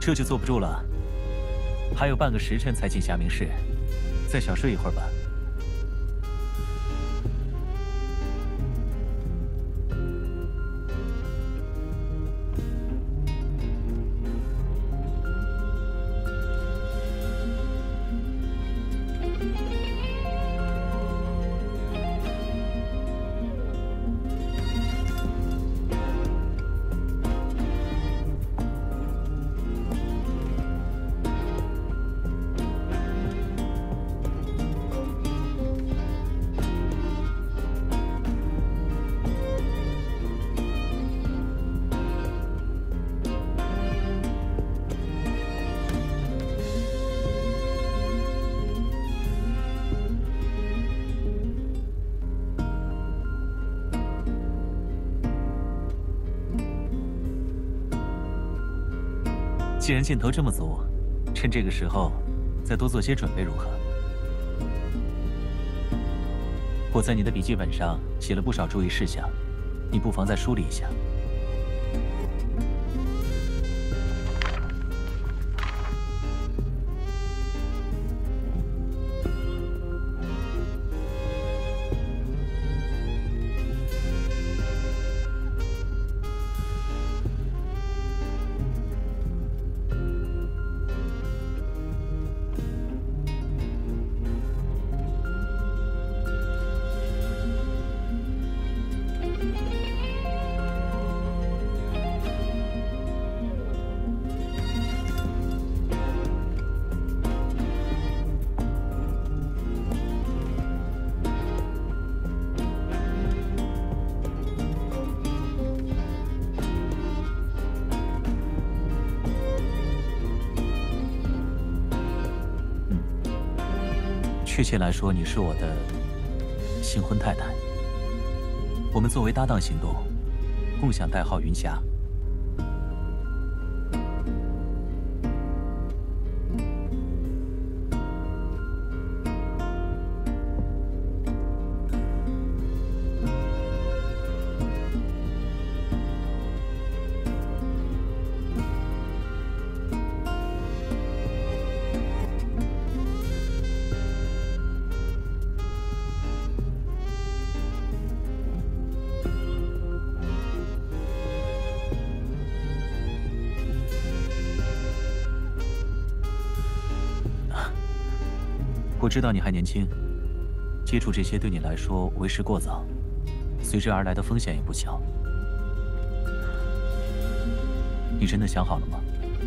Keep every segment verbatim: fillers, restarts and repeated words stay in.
这就坐不住了。还有半个时辰才进霞明室，再小睡一会儿吧。 既然劲头这么足，趁这个时候再多做些准备如何？我在你的笔记本上写了不少注意事项，你不妨再梳理一下。确切来说，你是我的新婚太太。我们作为搭档行动，共享代号云霞。我知道你还年轻，接触这些对你来说为时过早，随之而来的风险也不小。你真的想好了吗？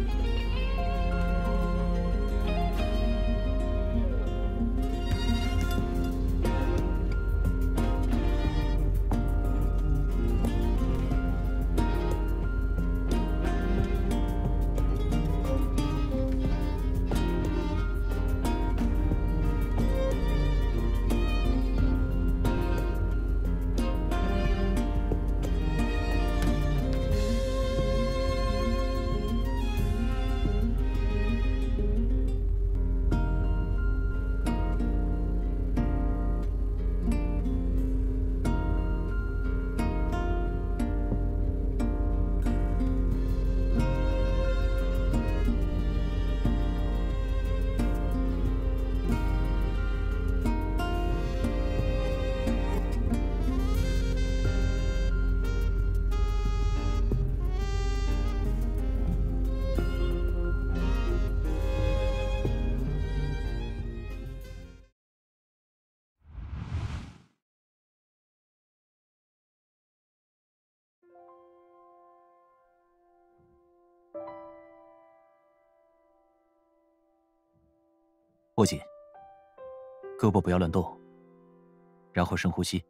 握紧，胳膊不要乱动，然后深呼吸。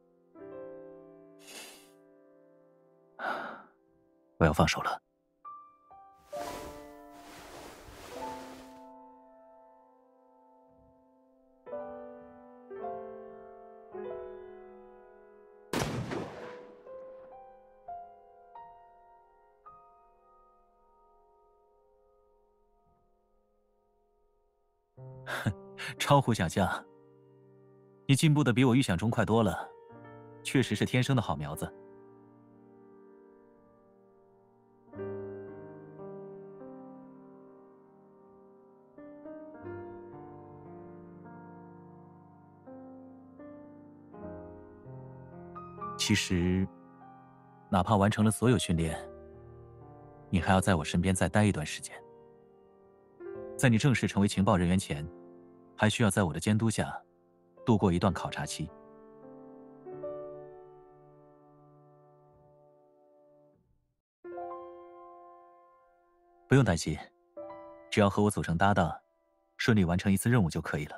我要放手了。超乎想象，你进步的比我预想中快多了，确实是天生的好苗子。 其实，哪怕完成了所有训练，你还要在我身边再待一段时间。在你正式成为情报人员前，还需要在我的监督下度过一段考察期。不用担心，只要和我组成搭档，顺利完成一次任务就可以了。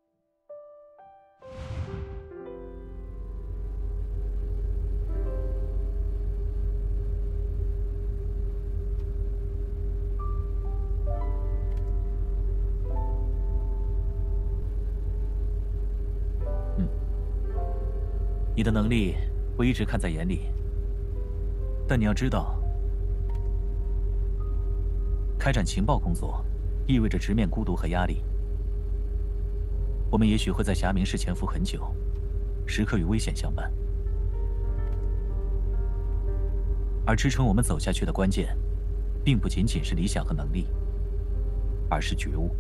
嗯，你的能力我一直看在眼里，但你要知道，开展情报工作意味着直面孤独和压力。我们也许会在霞明市潜伏很久，时刻与危险相伴。而支撑我们走下去的关键，并不仅仅是理想和能力，而是觉悟。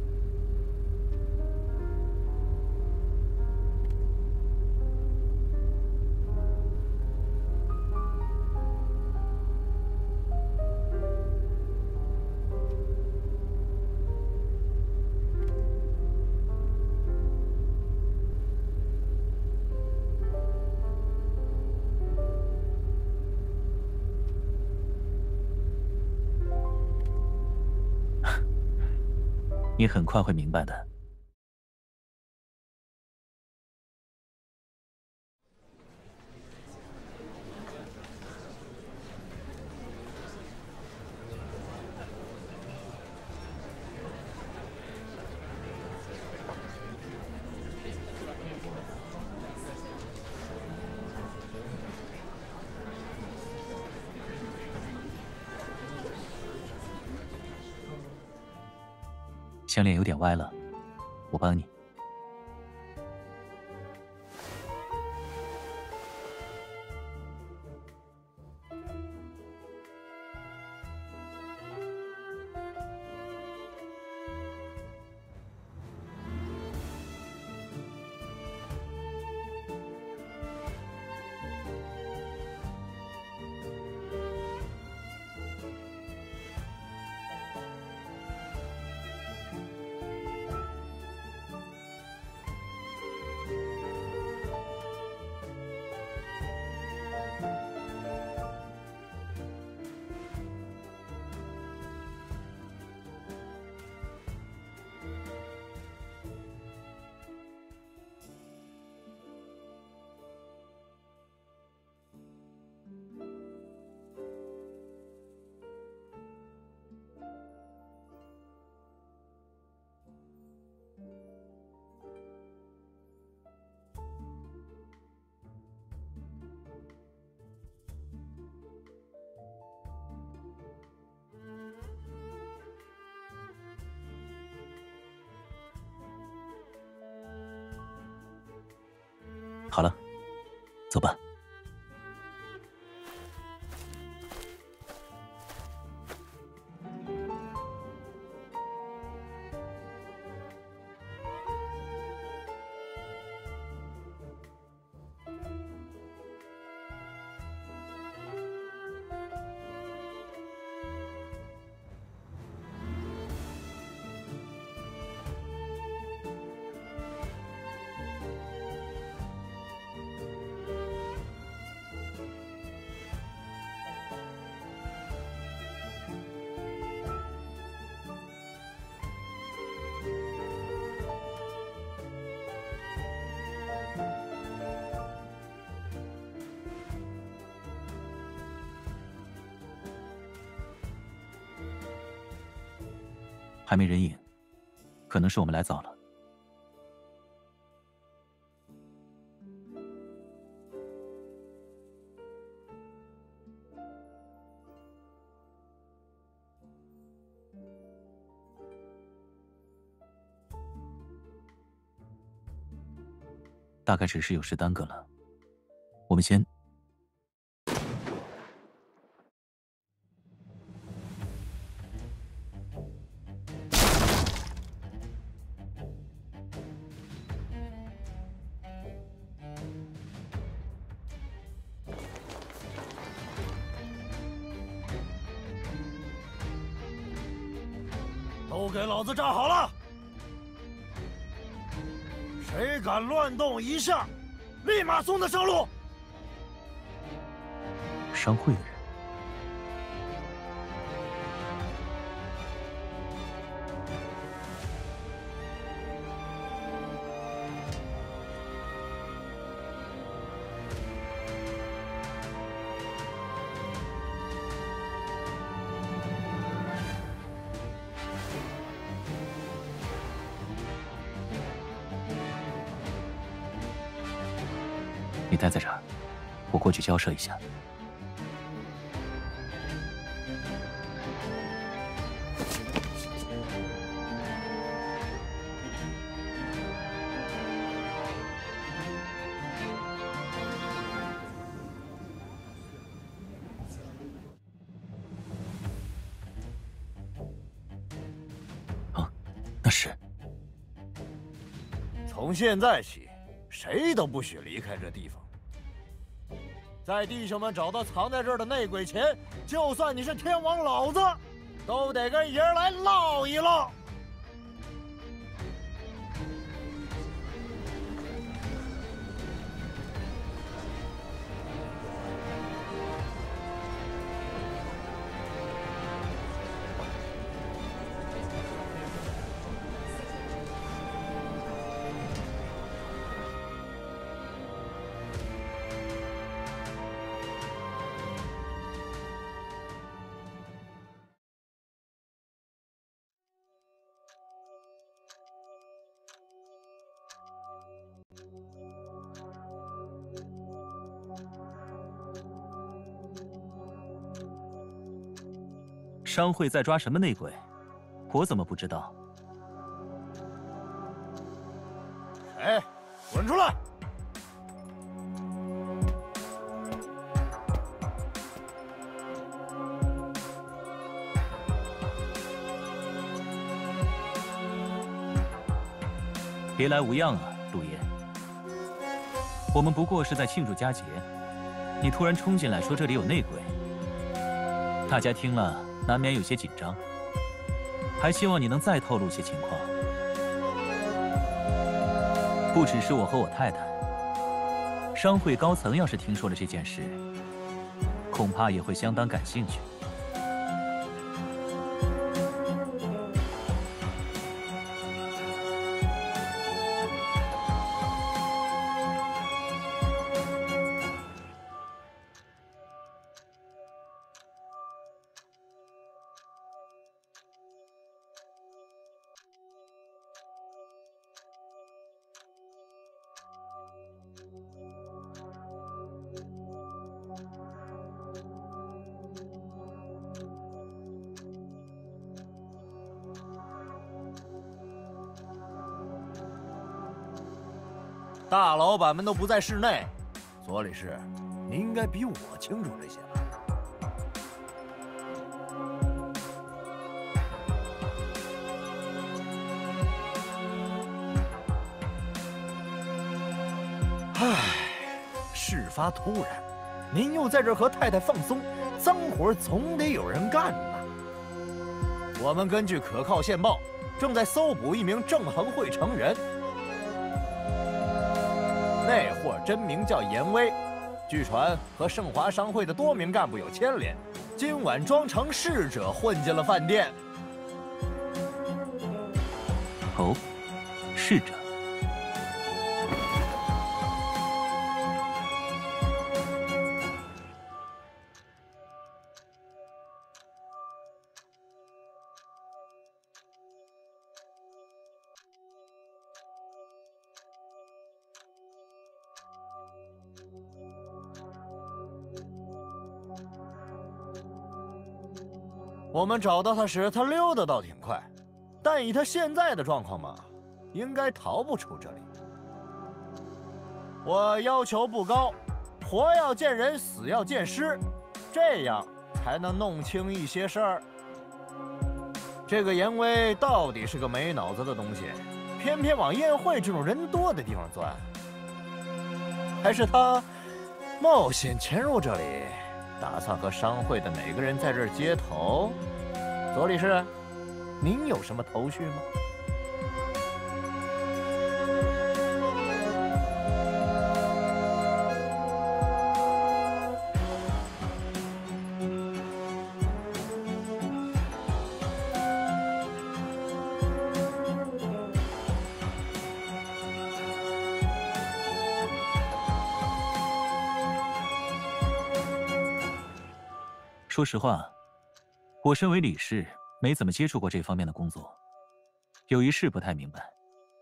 你很快会明白的。项链有点歪了，我帮你。好了，走吧。还没人影，可能是我们来早了。大概只是有事耽搁了，我们先。 都给老子站好了！谁敢乱动一下，立马送他上路！ 商会的人。 你待在这儿，我过去交涉一下。啊，那是。 从现在起，谁都不许离开这地方。 在弟兄们找到藏在这儿的内鬼前，就算你是天王老子，都得跟爷儿来唠一唠。 商会在抓什么内鬼？我怎么不知道？ 哎，滚出来！ 别来无恙啊，陆爷。我们不过是在庆祝佳节，你突然冲进来说这里有内鬼，大家听了。 难免有些紧张，还希望你能再透露些情况。不只是我和我太太，商会高层要是听说了这件事，恐怕也会相当感兴趣。 大老板们都不在室内，左理事，你应该比我清楚这些吧？唉，事发突然，您又在这儿和太太放松，脏活总得有人干呐。我们根据可靠线报，正在搜捕一名正恒会成员。 那货真名叫严威，据传和盛华商会的多名干部有牵连。今晚装成侍者混进了饭店。 哦，侍者。 我们找到他时，他溜达倒挺快，但以他现在的状况嘛，应该逃不出这里。我要求不高，活要见人，死要见尸，这样才能弄清一些事儿。这个严威到底是个没脑子的东西，偏偏往宴会这种人多的地方钻，还是他冒险潜入这里？ 打算和商会的哪个人在这儿接头？左理事， 您有什么头绪吗？ 说实话，我身为理事，没怎么接触过这方面的工作，有一事不太明白。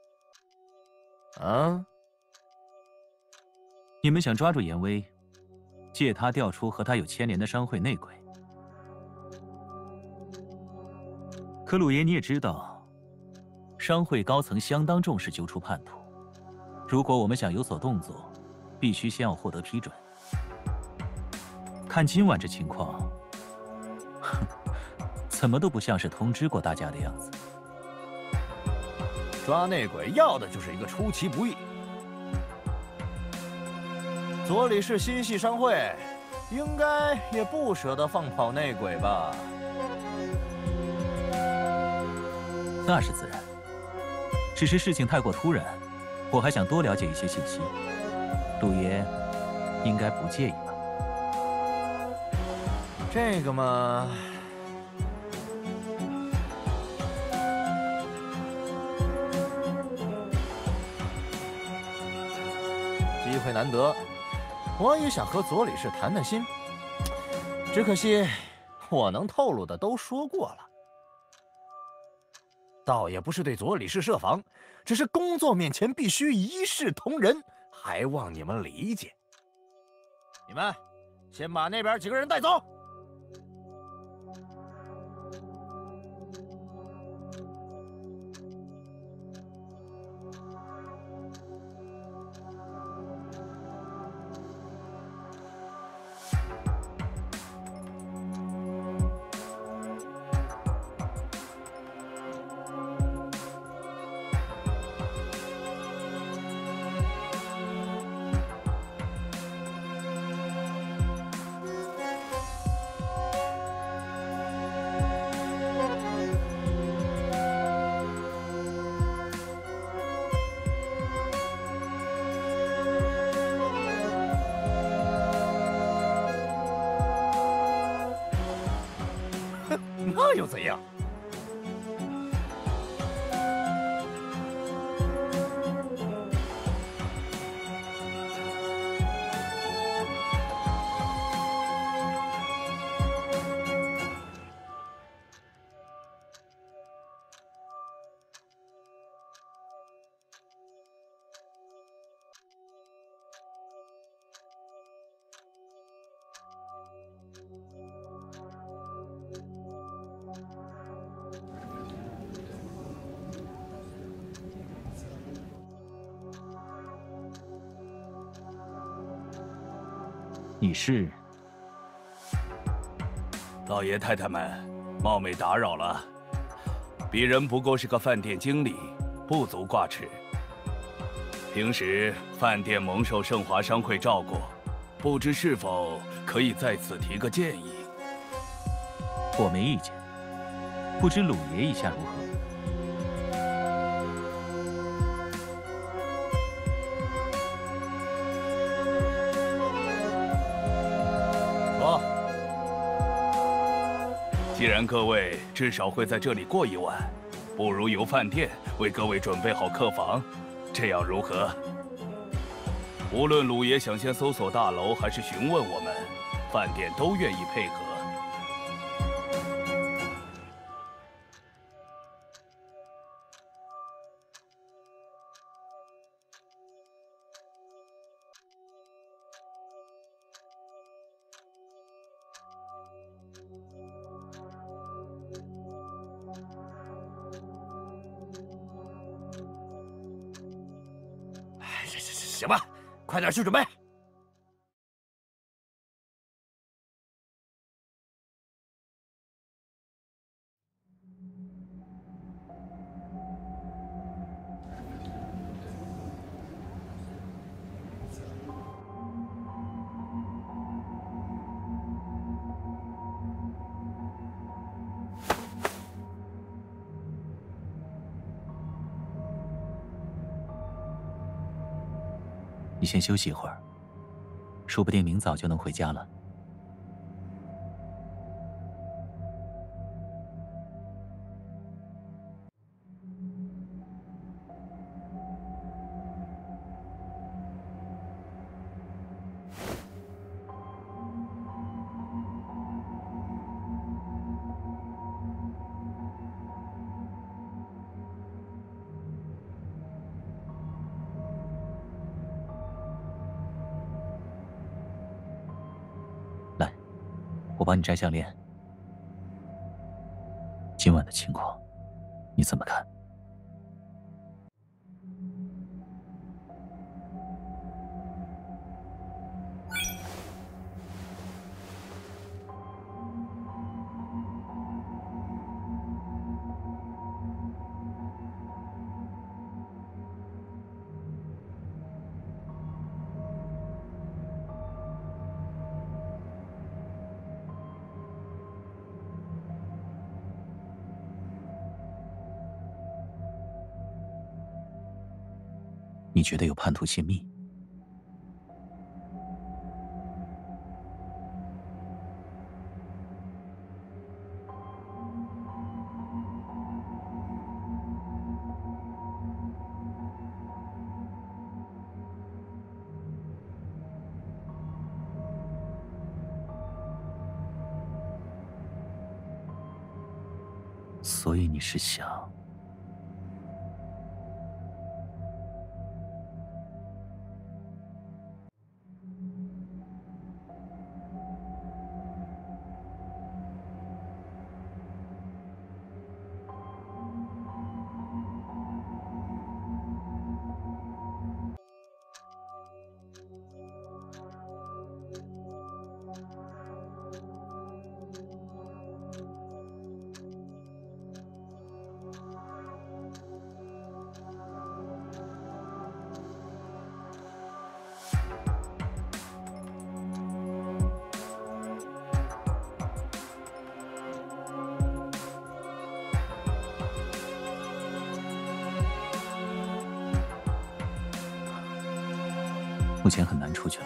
啊？ 你们想抓住严威，借他调出和他有牵连的商会内鬼。可鲁爷你也知道，商会高层相当重视揪出叛徒，如果我们想有所动作，必须先要获得批准。看今晚这情况，哼，怎么都不像是通知过大家的样子。 抓内鬼要的就是一个出其不意。左理事心系商会，应该也不舍得放跑内鬼吧？ 那是自然，只是事情太过突然，我还想多了解一些信息。鲁爷应该不介意吧？ 这个嘛，机会难得，我也想和左理事谈谈心。只可惜，我能透露的都说过了。倒也不是对左理事设防，只是工作面前必须一视同仁，还望你们理解。你们先把那边几个人带走。那又怎样？ 你是？ 老爷太太们，冒昧打扰了。鄙人不过是个饭店经理，不足挂齿。平时饭店蒙受盛华商会照顾，不知是否可以在此提个建议？ 我没意见，不知鲁爷意下如何？ 说。 既然各位至少会在这里过一晚，不如由饭店为各位准备好客房，这样如何？无论鲁爷想先搜索大楼，还是询问我们，饭店都愿意配合。 行吧，快点去准备。 你先休息一会儿，说不定明早就能回家了。我帮你摘项链。今晚的情况，你怎么看？你觉得有叛徒泄密？所以你是想……目前很难出去了。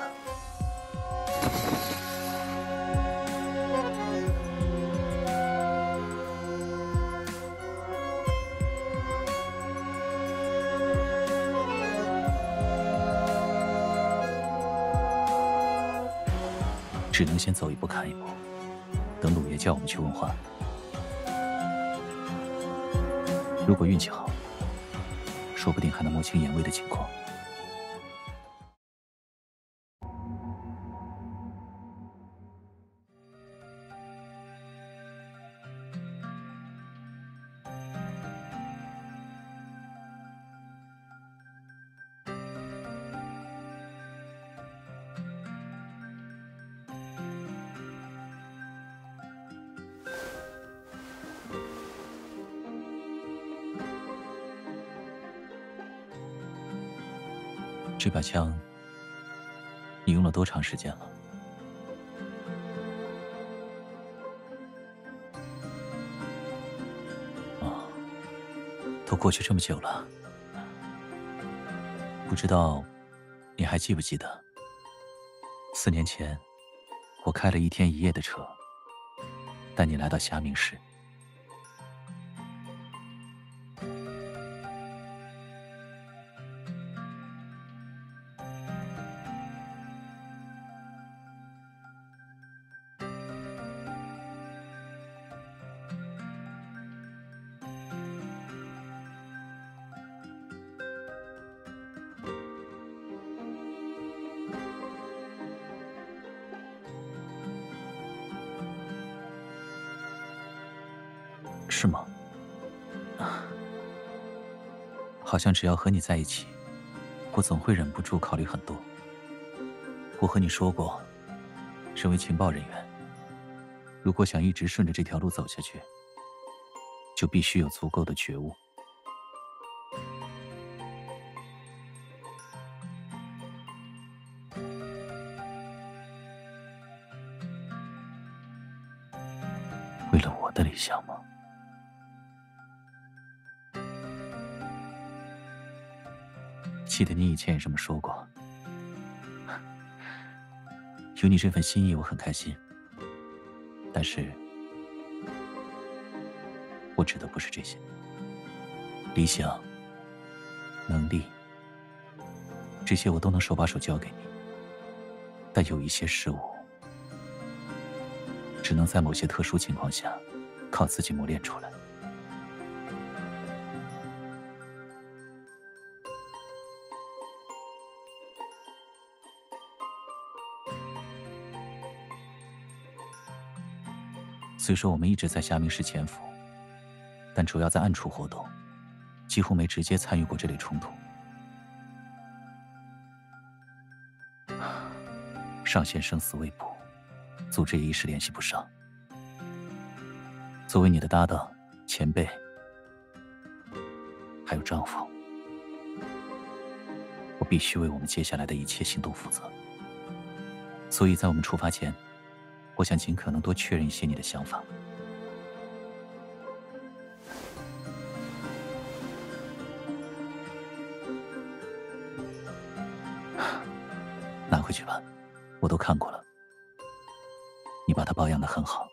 只能先走一步看一步，等鲁爷叫我们去问话。如果运气好，说不定还能摸清严威的情况。这把枪，你用了多长时间了？哦，都过去这么久了，不知道你还记不记得，四年前我开了一天一夜的车，带你来到霞明市。是吗？好像只要和你在一起，我总会忍不住考虑很多。我和你说过，身为情报人员，如果想一直顺着这条路走下去，就必须有足够的觉悟。为了我的理想吗？记得你以前也这么说过， 有你这份心意，我很开心。但是，我指的不是这些。理想、能力，这些我都能手把手教给你。但有一些事物，只能在某些特殊情况下，靠自己磨练出来。虽说我们一直在夏明市潜伏，但主要在暗处活动，几乎没直接参与过这类冲突。上线生死未卜，组织也一时联系不上。作为你的搭档、前辈，还有丈夫，我必须为我们接下来的一切行动负责。所以在我们出发前，我想尽可能多确认一些你的想法。拿回去吧，我都看过了。你把它保养得很好。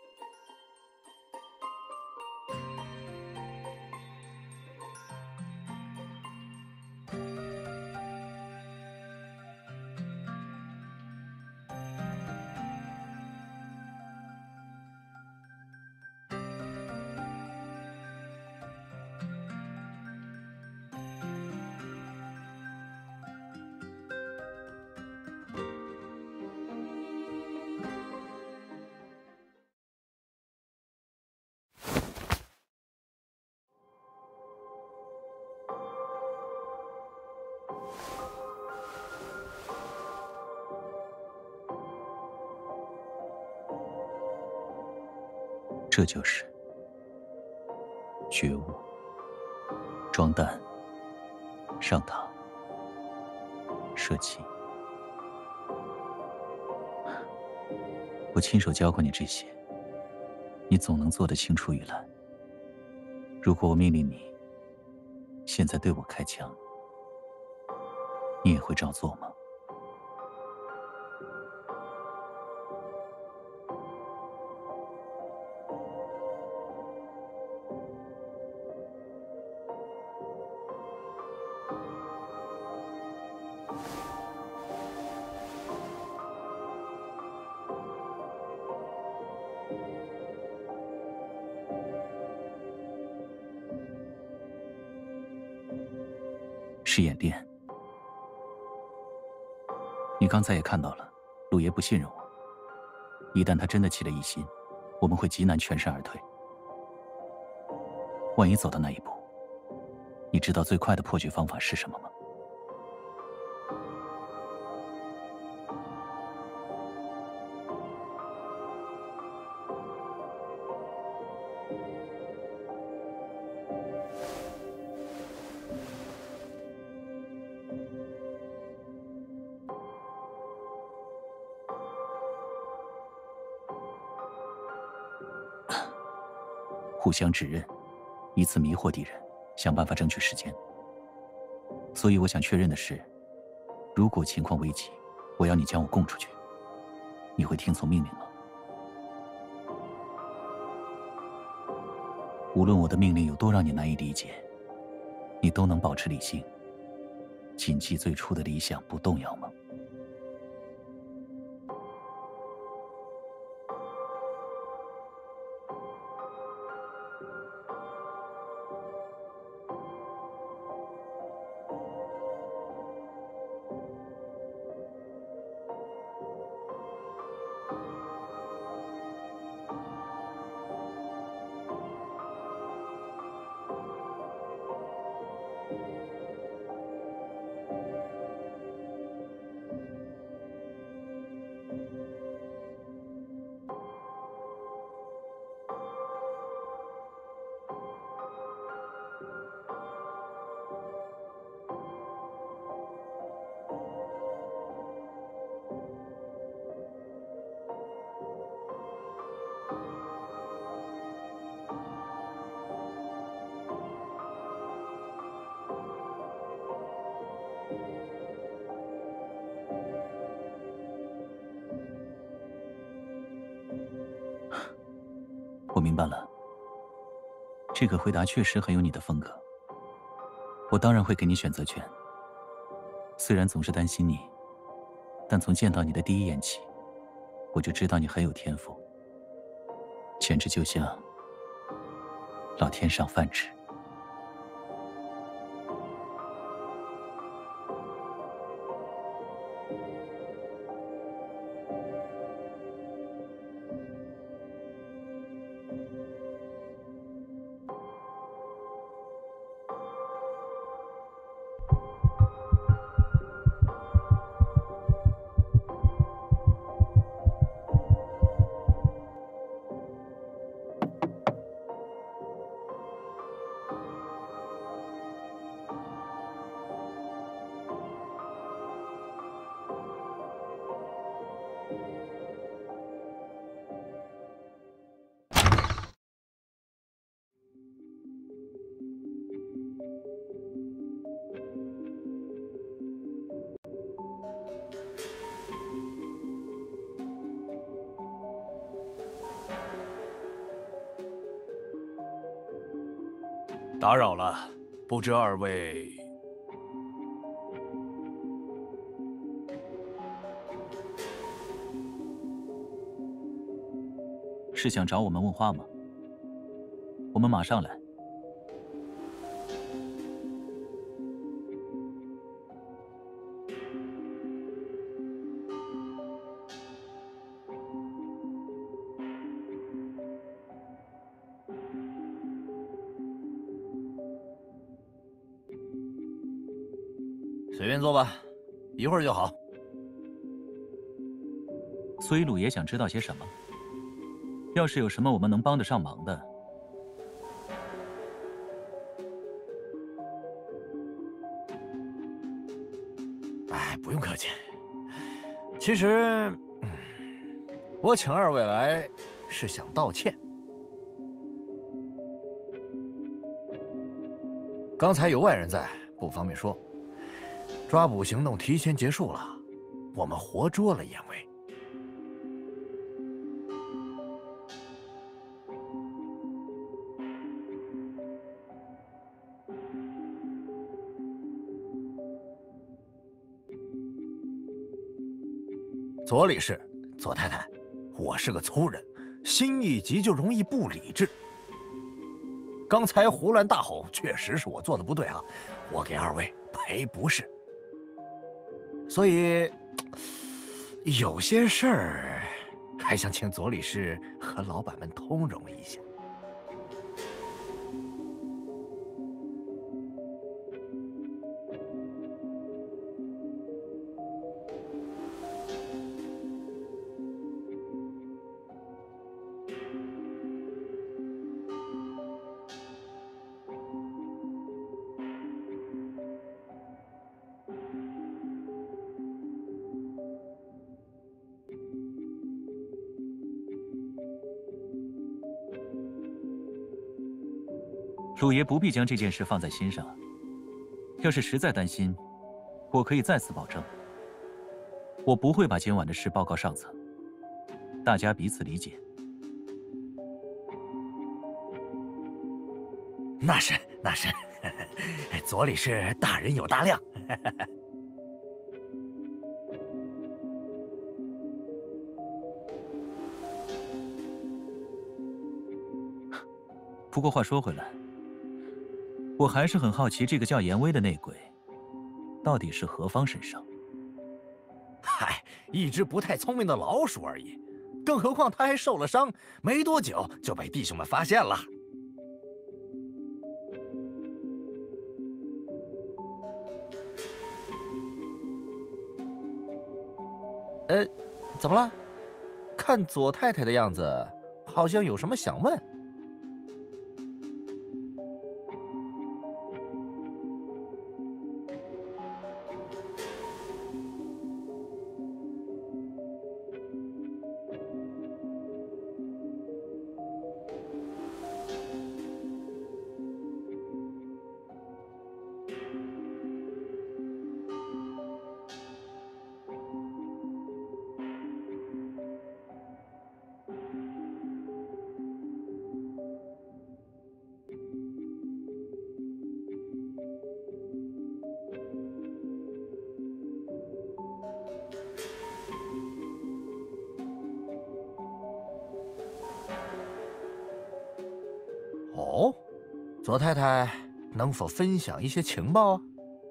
这就是觉悟。装弹、上膛、射击。我亲手教过你这些，你总能做得青出于蓝。如果我命令你现在对我开枪，你也会照做吗？是演练。你刚才也看到了，陆爷不信任我。一旦他真的起了疑心，我们会极难全身而退。万一走到那一步，你知道最快的破局方法是什么吗？互相指认，以此迷惑敌人，想办法争取时间。所以我想确认的是，如果情况危急，我要你将我供出去，你会听从命令吗？无论我的命令有多让你难以理解，你都能保持理性，谨记最初的理想不动摇吗？ 明白了，这个回答确实很有你的风格。我当然会给你选择权。虽然总是担心你，但从见到你的第一眼起，我就知道你很有天赋，简直就像老天赏饭吃。 打扰了，不知二位是想找我们问话吗？我们马上来。 随便坐吧，一会儿就好。 所以鲁爷想知道些什么？要是有什么我们能帮得上忙的， 哎，不用客气。其实，嗯，我请二位来是想道歉。刚才有外人在，不方便说。抓捕行动提前结束了，我们活捉了严威。左理事，左太太，我是个粗人，心一急就容易不理智。刚才胡乱大吼，确实是我做的不对啊，我给二位赔不是。所以有些事儿还想请左理事和老板们通融一下。 鲁爷不必将这件事放在心上。要是实在担心，我可以再次保证，我不会把今晚的事报告上层，大家彼此理解。 那是那是，左理事大人有大量。 不过话说回来，我还是很好奇，这个叫严威的内鬼，到底是何方神圣？ 嗨，一只不太聪明的老鼠而已，更何况他还受了伤，没多久就被弟兄们发现了。呃，怎么了？看左太太的样子，好像有什么想问。 哦，左太太能否分享一些情报啊？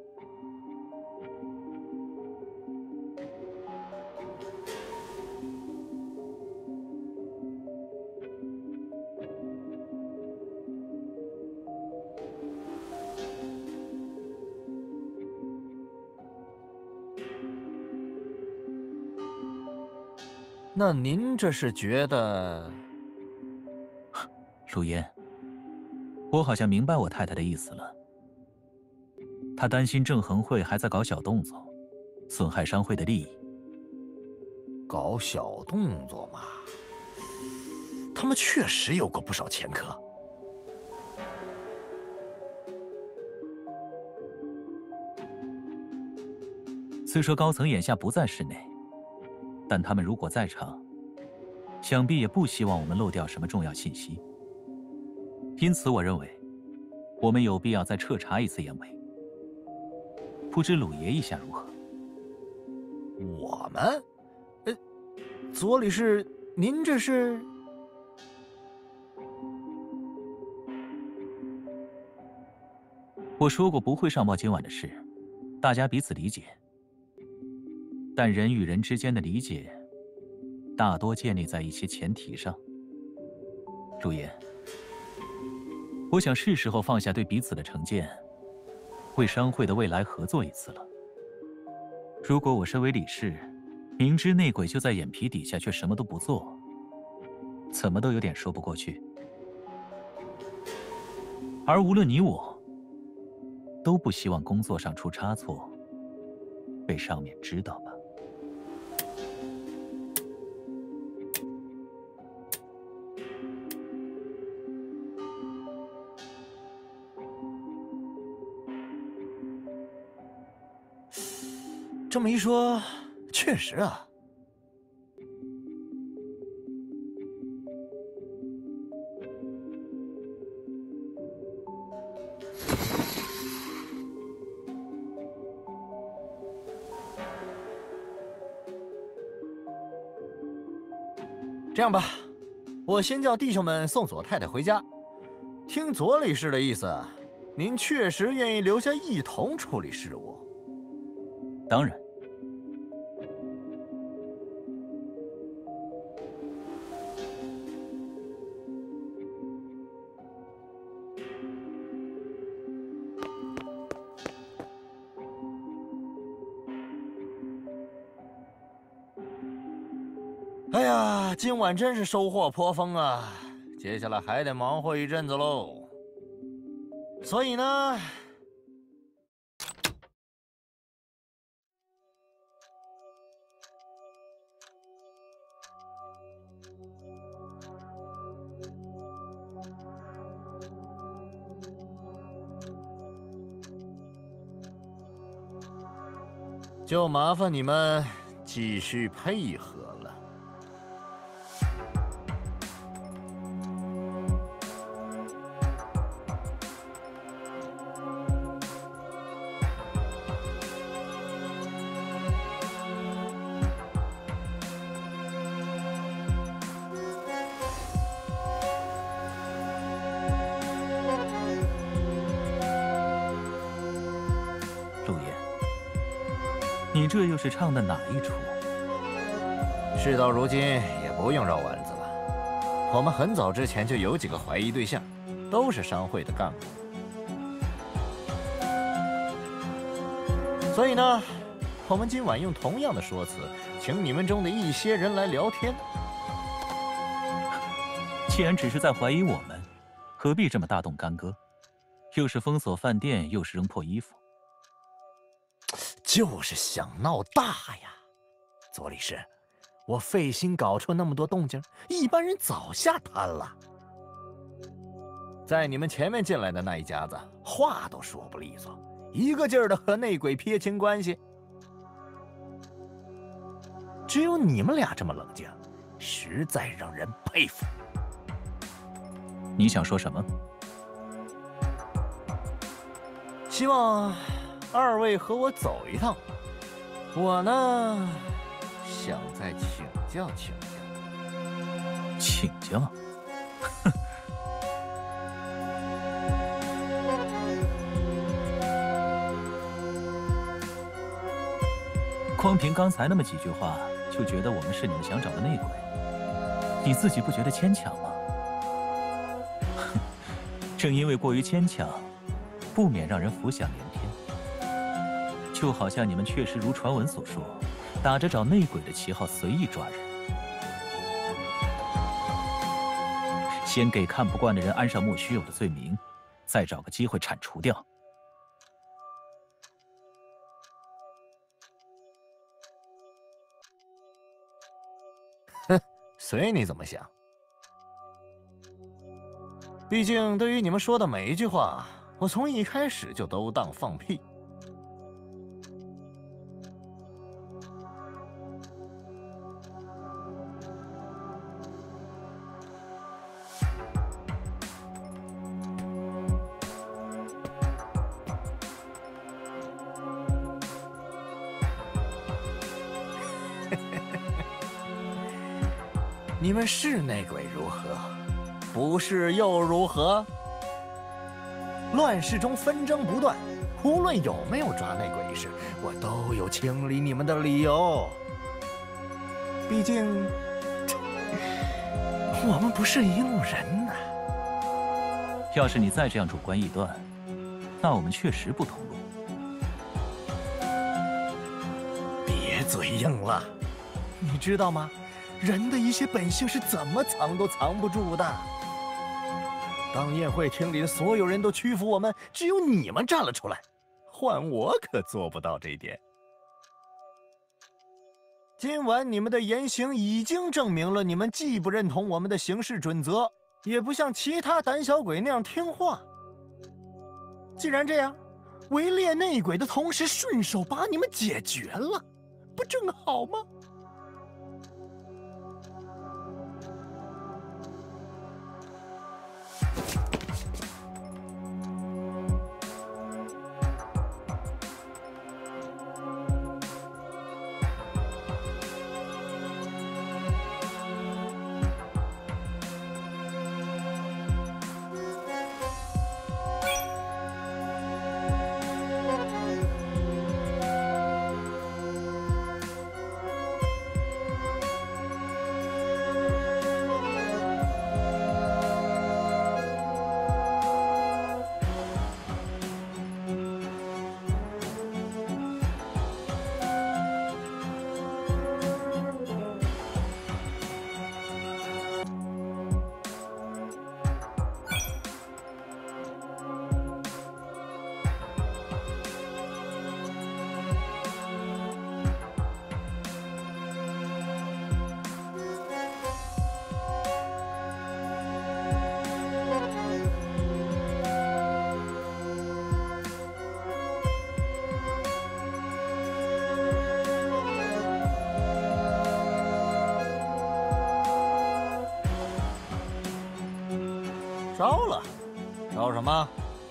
那您这是觉得？ 陆烟，我好像明白我太太的意思了。她担心郑恒会还在搞小动作，损害商会的利益。 搞小动作嘛，他们确实有过不少前科。 虽说高层眼下不在室内，但他们如果在场，想必也不希望我们漏掉什么重要信息。因此，我认为我们有必要再彻查一次严围。不知鲁爷意下如何？ 我们？呃，左理事，您这是？ 我说过不会上报今晚的事，大家彼此理解。但人与人之间的理解，大多建立在一些前提上。陆爷，我想是时候放下对彼此的成见，为商会的未来合作一次了。如果我身为理事，明知内鬼就在眼皮底下，却什么都不做，怎么都有点说不过去。而无论你我，都不希望工作上出差错，被上面知道吧。 这么一说，确实啊。这样吧，我先叫弟兄们送左太太回家。听左理事的意思，您确实愿意留下一同处理事务。 当然。 哎呀，今晚真是收获颇丰啊！接下来还得忙活一阵子喽。所以呢，就麻烦你们继续配合了。 你这又是唱的哪一出？ 事到如今，也不用绕弯子了。我们很早之前就有几个怀疑对象，都是商会的干部。所以呢，我们今晚用同样的说辞，请你们中的一些人来聊天。 既然只是在怀疑我们，何必这么大动干戈？又是封锁饭店，又是扔破衣服。 就是想闹大呀，左理事，我费心搞出那么多动静，一般人早下摊了。在你们前面进来的那一家子，话都说不利索，一个劲儿的和内鬼撇清关系。只有你们俩这么冷静，实在让人佩服。 你想说什么？ 希望二位和我走一趟，我呢，想再请教请教。 请教？哼！ 光凭刚才那么几句话，就觉得我们是你们想找的内鬼，你自己不觉得牵强吗？正因为过于牵强，不免让人浮想联翩。就好像你们确实如传闻所说，打着找内鬼的旗号随意抓人，先给看不惯的人安上莫须有的罪名，再找个机会铲除掉。 哼，随你怎么想。毕竟，对于你们说的每一句话，我从一开始就都当放屁。你们是内鬼如何？不是又如何？乱世中纷争不断，无论有没有抓内鬼一事，我都有清理你们的理由。毕竟，我们不是一路人呐。 要是你再这样主观臆断，那我们确实不同路。 别嘴硬了，你知道吗？人的一些本性是怎么藏都藏不住的。当宴会厅里的所有人都屈服我们，只有你们站了出来，换我可做不到这一点。今晚你们的言行已经证明了，你们既不认同我们的行事准则，也不像其他胆小鬼那样听话。既然这样，围猎内鬼的同时顺手把你们解决了，不正好吗？招了，招什么？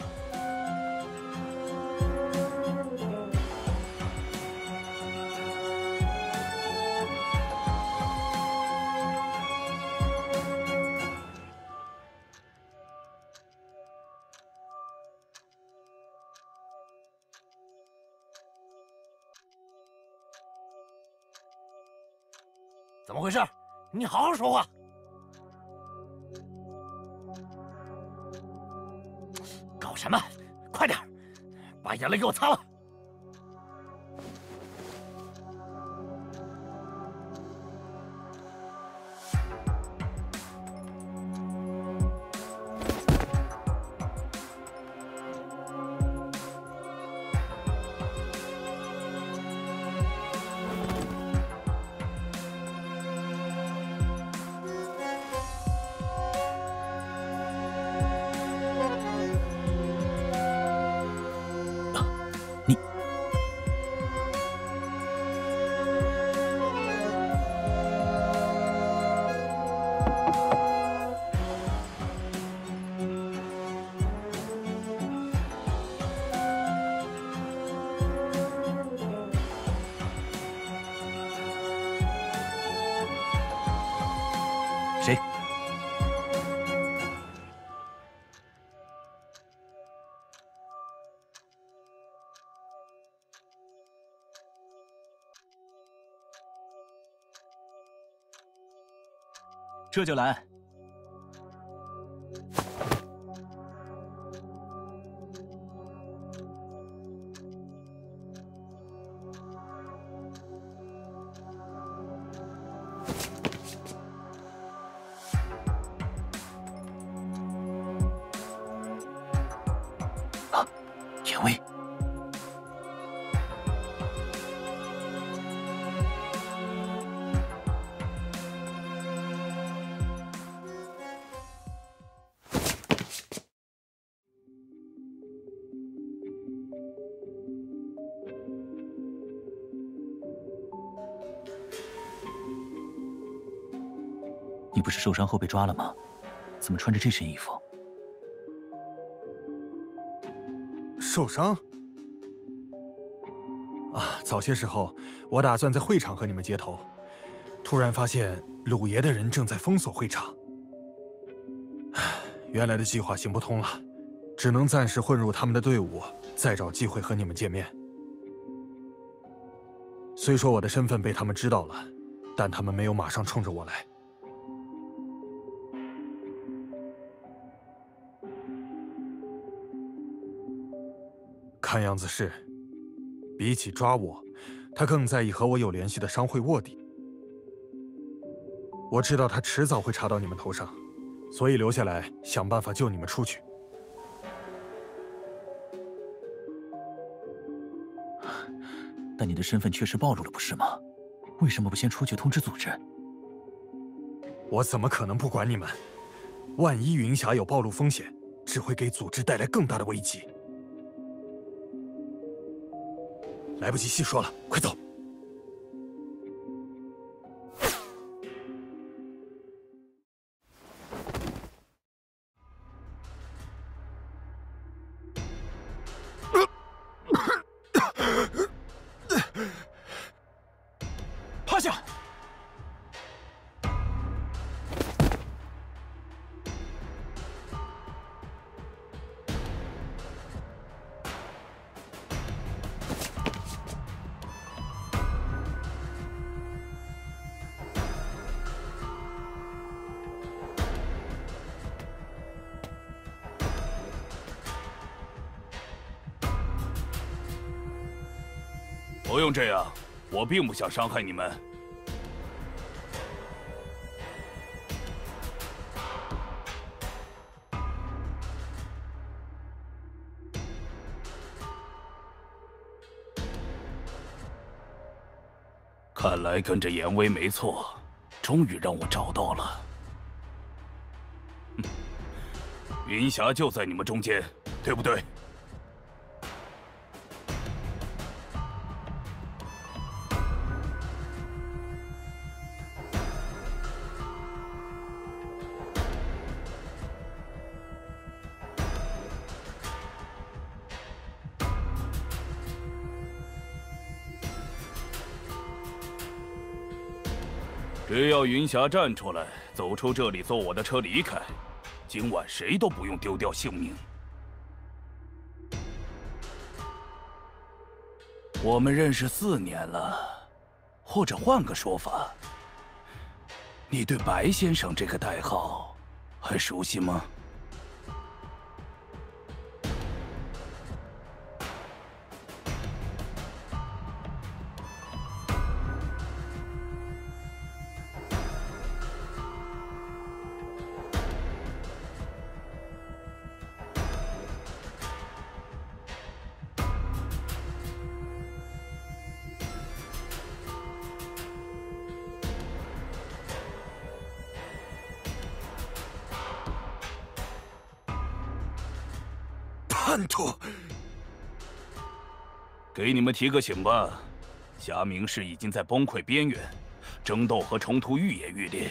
怎么回事？你好好说话！搞什么？快点，把眼泪给我擦了！ 这就来。啊，严威。 你不是受伤后被抓了吗？怎么穿着这身衣服？ 受伤？啊，早些时候我打算在会场和你们接头，突然发现鲁爷的人正在封锁会场。原来的计划行不通了，只能暂时混入他们的队伍，再找机会和你们见面。虽说我的身份被他们知道了，但他们没有马上冲着我来。 看样子是，比起抓我，他更在意和我有联系的商会卧底。我知道他迟早会查到你们头上，所以留下来想办法救你们出去。 但你的身份确实暴露了，不是吗？为什么不先出去通知组织？ 我怎么可能不管你们？万一云霞有暴露风险，只会给组织带来更大的危机。 来不及细说了，快走！ 趴下！ 不用这样，我并不想伤害你们。看来跟着严威没错，终于让我找到了。哼，云霞就在你们中间，对不对？ 只要云霞站出来，走出这里，坐我的车离开，今晚谁都不用丢掉性命。我们认识四年了，或者换个说法，你对白先生这个代号还熟悉吗？ 叛徒！ 给你们提个醒吧，霞明市已经在崩溃边缘，争斗和冲突愈演愈烈。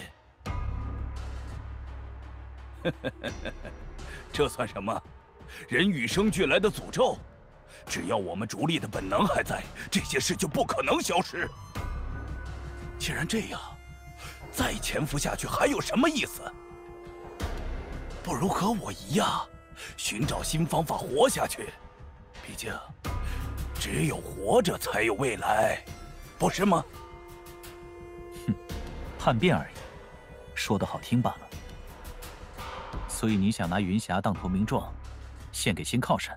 这算什么？人与生俱来的诅咒。只要我们逐利的本能还在，这些事就不可能消失。既然这样，再潜伏下去还有什么意思？不如和我一样。 寻找新方法活下去，毕竟只有活着才有未来，不是吗？ 哼，叛变而已。 说的好听罢了。所以你想拿云霞当投名状，献给新靠山？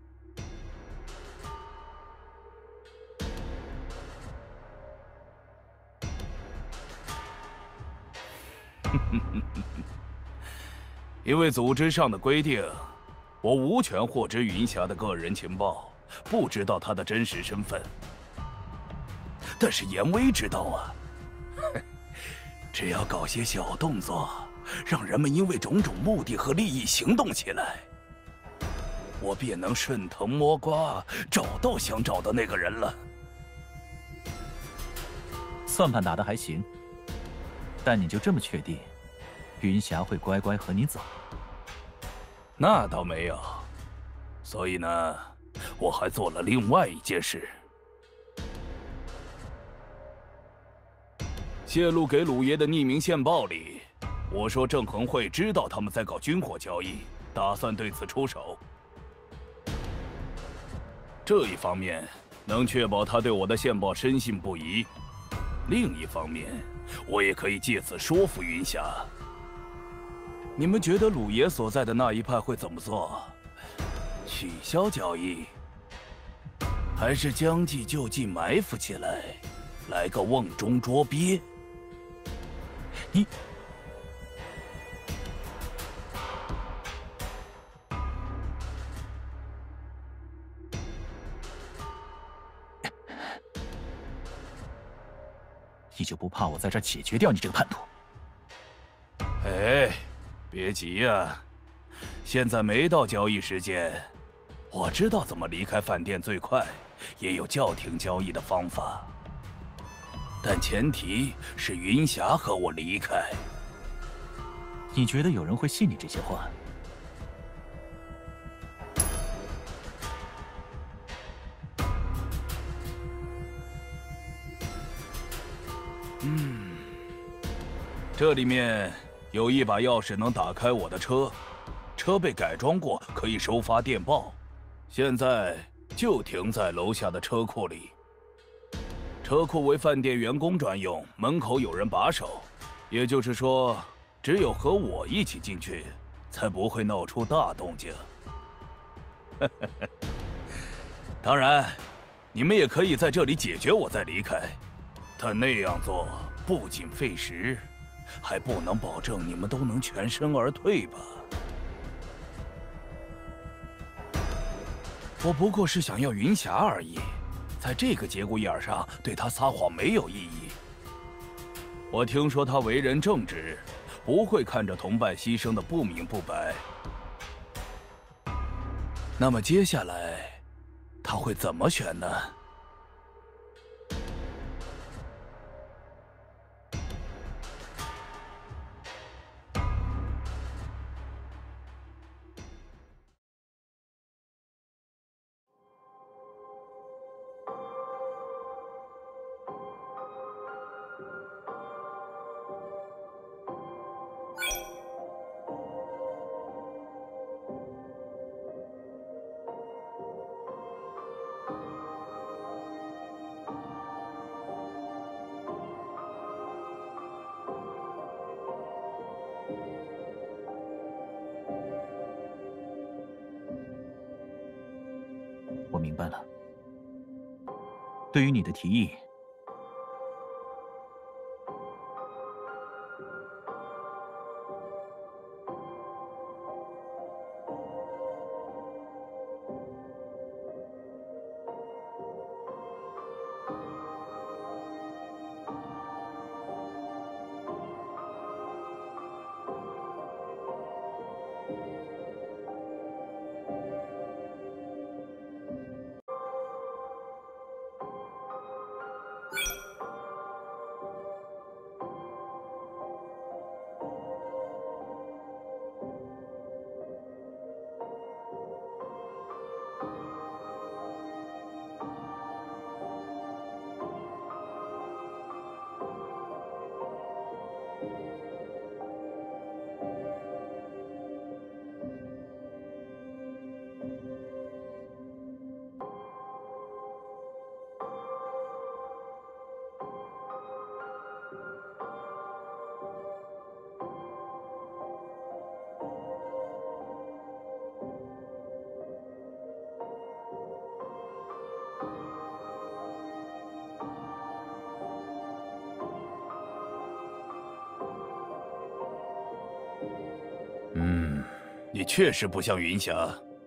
因为组织上的规定，我无权获知云霞的个人情报，不知道她的真实身份。但是严威知道啊，只要搞些小动作，让人们因为种种目的和利益行动起来，我便能顺藤摸瓜，找到想找的那个人了。 算盘打得还行，但你就这么确定？ 云霞会乖乖和你走？ 那倒没有，所以呢，我还做了另外一件事，泄露给鲁爷的匿名线报里，我说郑恒会知道他们在搞军火交易，打算对此出手。这一方面能确保他对我的线报深信不疑，另一方面，我也可以借此说服云霞。 你们觉得鲁爷所在的那一派会怎么做？取消交易，还是将计就计埋伏起来，来个瓮中捉鳖？ 你，你就不怕我在这儿解决掉你这个叛徒？ 哎。 别急呀，现在没到交易时间。我知道怎么离开饭店最快，也有叫停交易的方法，但前提是云霞和我离开。 你觉得有人会信你这些话？ 嗯，这里面。 有一把钥匙能打开我的车，车被改装过，可以收发电报。现在就停在楼下的车库里。车库为饭店员工专用，门口有人把守。也就是说，只有和我一起进去，才不会闹出大动静。当然，你们也可以在这里解决我再离开，但那样做不仅费时。 还不能保证你们都能全身而退吧？我不过是想要云霞而已，在这个节骨眼上对她撒谎没有意义。我听说她为人正直，不会看着同伴牺牲的不明不白。那么接下来，她会怎么选呢？ 我明白了。对于你的提议， 你确实不像云霞。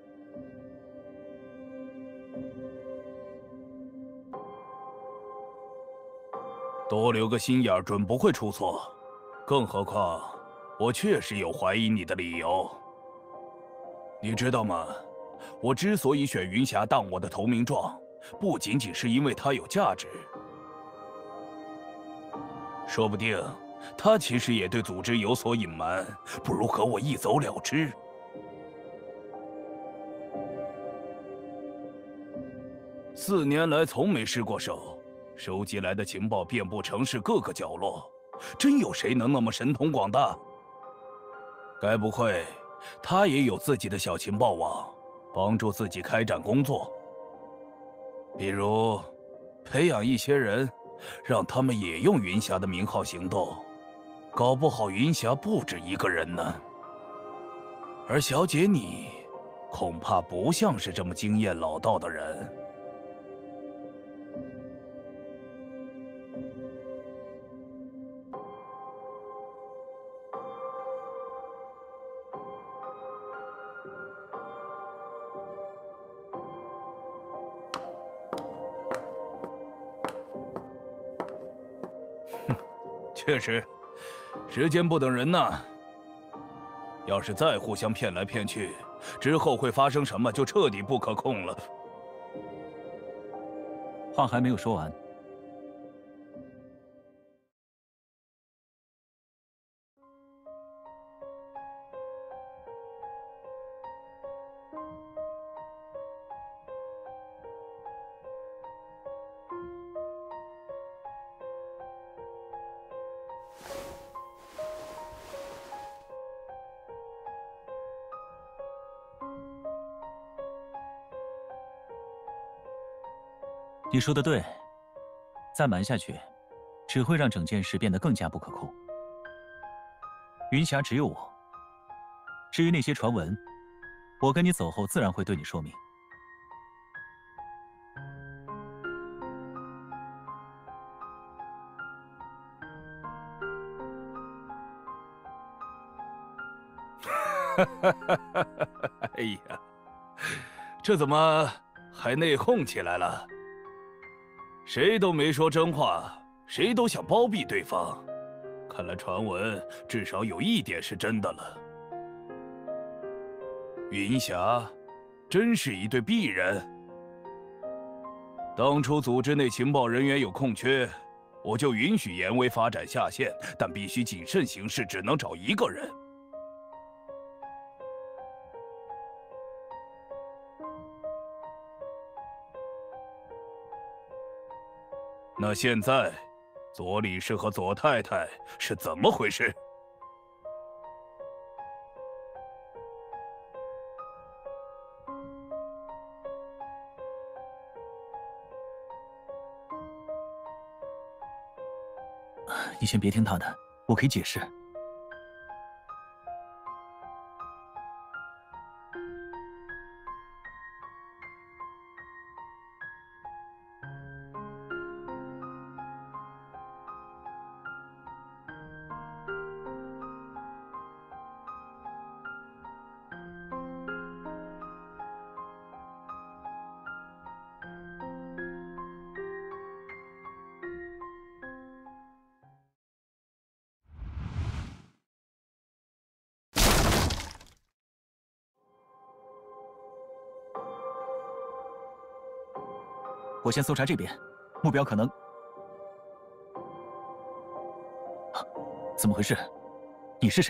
多留个心眼儿，准不会出错。更何况，我确实有怀疑你的理由。你知道吗？我之所以选云霞当我的投名状，不仅仅是因为她有价值，说不定她其实也对组织有所隐瞒，不如和我一走了之。四年来从没失过手，收集来的情报遍布城市各个角落，真有谁能那么神通广大？该不会他也有自己的小情报网，帮助自己开展工作？比如培养一些人，让他们也用云霞的名号行动，搞不好云霞不止一个人呢。而小姐你，恐怕不像是这么经验老道的人。确实，时间不等人呐。要是再互相骗来骗去，之后会发生什么就彻底不可控了。 话还没有说完，你说的对，再瞒下去，只会让整件事变得更加不可控。云霞只有我，至于那些传闻，我跟你走后自然会对你说明。 哎呀，这怎么还内讧起来了？谁都没说真话，谁都想包庇对方。看来传闻至少有一点是真的了。云霞，真是一对璧人。当初组织内情报人员有空缺，我就允许严威发展下线，但必须谨慎行事，只能找一个人。那现在，左理事和左太太是怎么回事？ 你先别听他的，我可以解释。我先搜查这边，目标可能……啊，怎么回事？你是谁？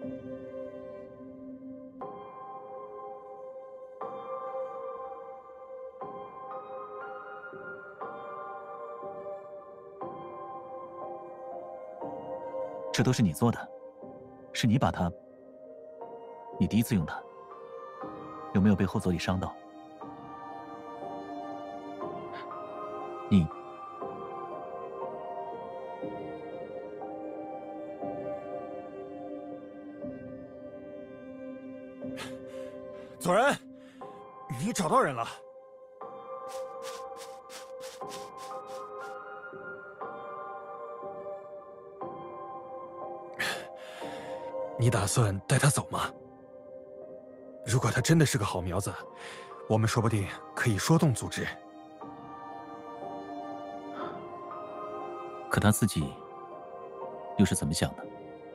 这都是你做的，是你把它……你第一次用它，有没有被后坐力伤到？你…… 左人，你找到人了。 你打算带他走吗？如果他真的是个好苗子，我们说不定可以说动组织。 可他自己又是怎么想的？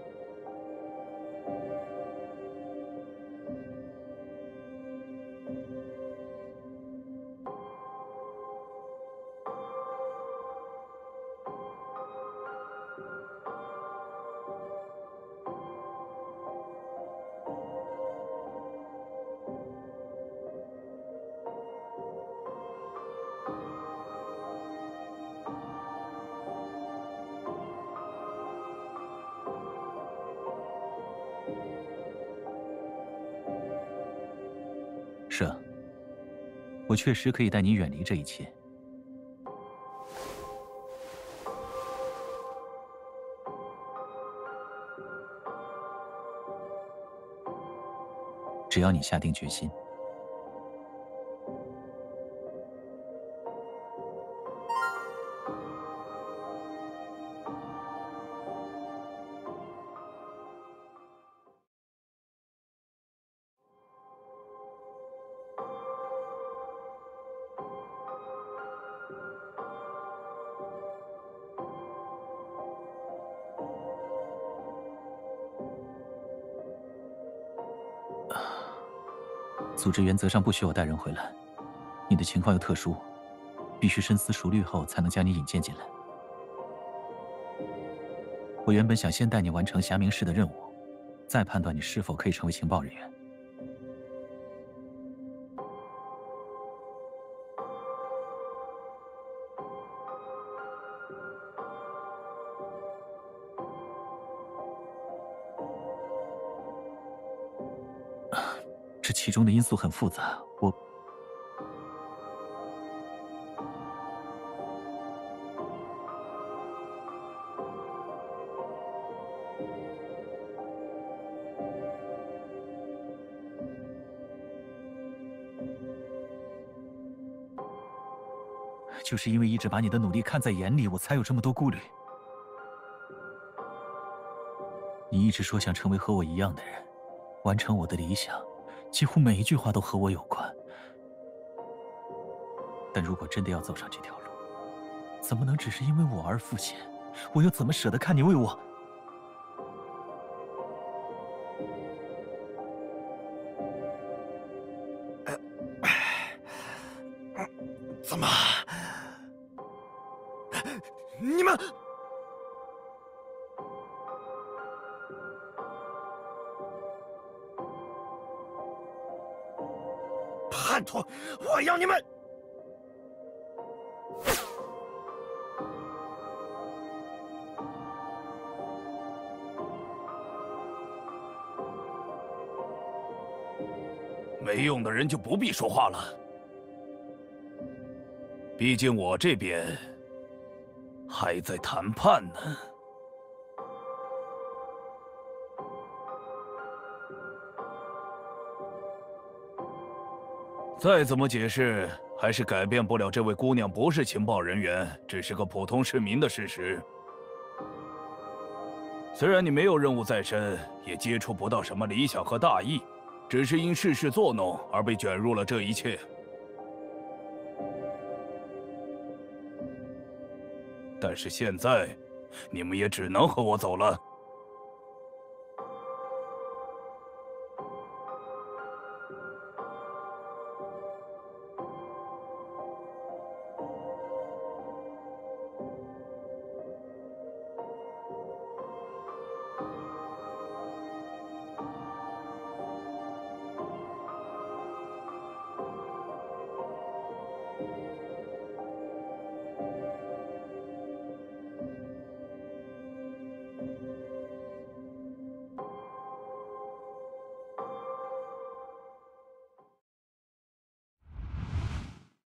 是啊，我确实可以带你远离这一切。只要你下定决心。组织原则上不许我带人回来，你的情况又特殊，必须深思熟虑后才能将你引荐进来。我原本想先带你完成霞明市的任务，再判断你是否可以成为情报人员。这其中的因素很复杂，我……就是因为一直把你的努力看在眼里，我才有这么多顾虑。你一直说想成为和我一样的人，完成我的理想。 几乎每一句话都和我有关，但如果真的要走上这条路，怎么能只是因为我而付钱？我又怎么舍得看你为我？ 怎么？你们？ 叛徒！我要你们！ 没用的人就不必说话了。毕竟我这边还在谈判呢。 再怎么解释，还是改变不了这位姑娘不是情报人员，只是个普通市民的事实。虽然你没有任务在身，也接触不到什么理想和大义，只是因世事作弄而被卷入了这一切。但是现在，你们也只能和我走了。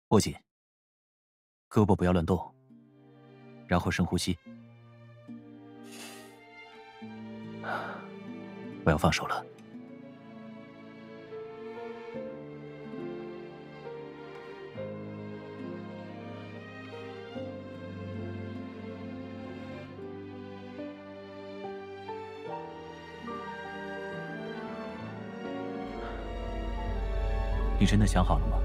握紧，胳膊不要乱动，然后深呼吸。我要放手了。你真的想好了吗？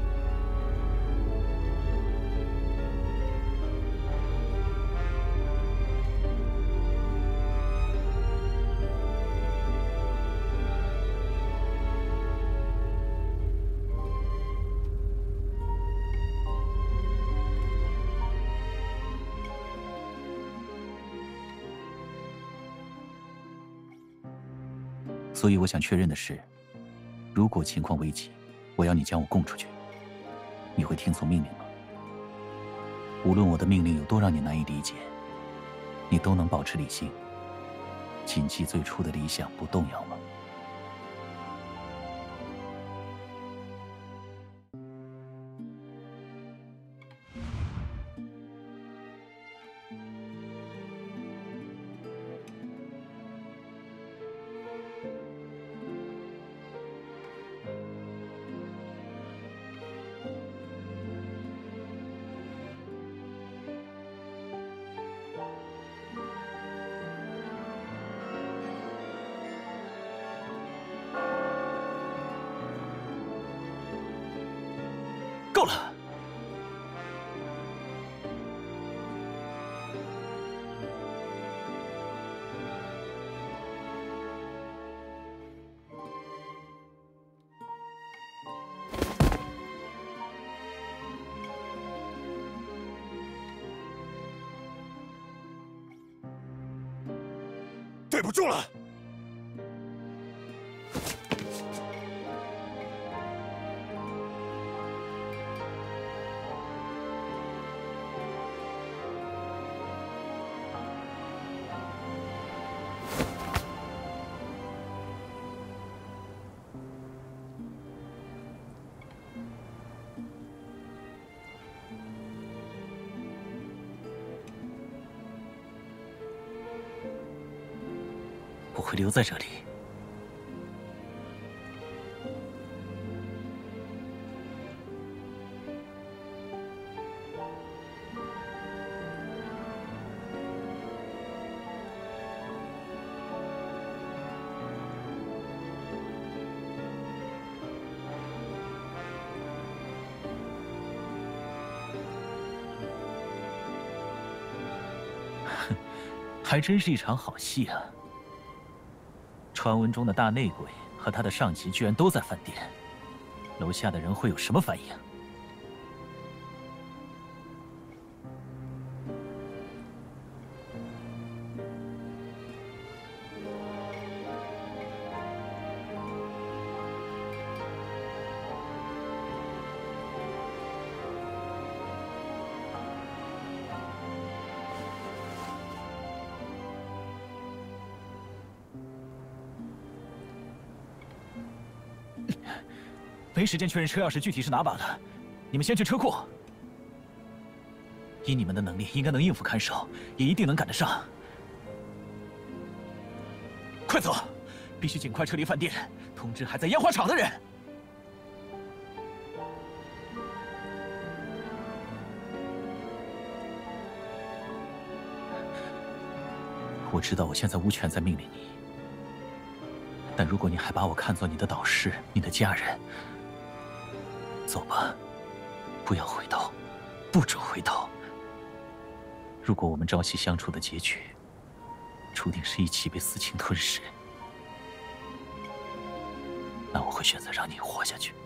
所以我想确认的是，如果情况危急，我要你将我供出去，你会听从命令吗？无论我的命令有多让你难以理解，你都能保持理性，谨记最初的理想，不动摇吗？够了！ 对不住了。 我会留在这里。还真是一场好戏啊！传闻中的大内鬼和他的上级居然都在饭店，楼下的人会有什么反应？没时间确认车钥匙具体是哪把的，你们先去车库。以你们的能力，应该能应付看守，也一定能赶得上。快走，必须尽快撤离饭店，通知还在烟花厂的人。我知道我现在无权再命令你，但如果你还把我看作你的导师、你的家人， 走吧，不要回头，不准回头。如果我们朝夕相处的结局，注定是一起被死情吞噬，那我会选择让你活下去。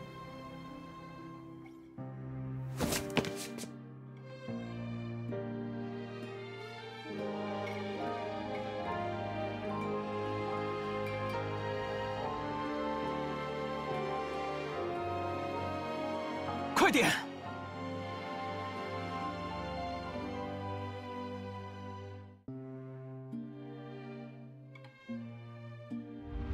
快点！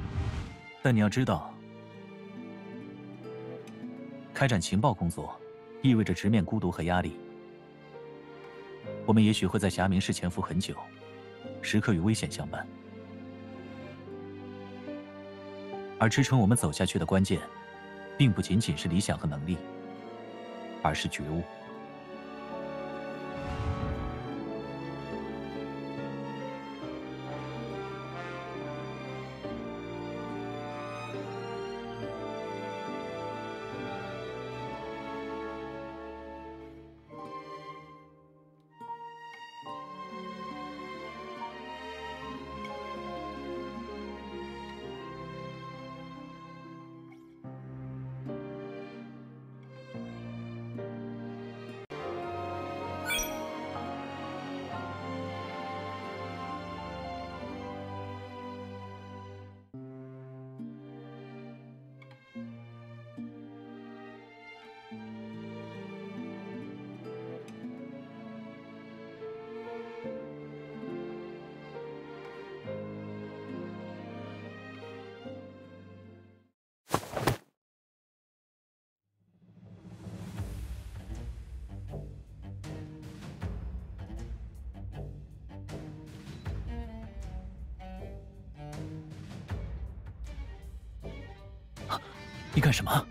但你要知道，开展情报工作意味着直面孤独和压力。我们也许会在霞明市潜伏很久，时刻与危险相伴。而支撑我们走下去的关键，并不仅仅是理想和能力，而是觉悟。 你干什么？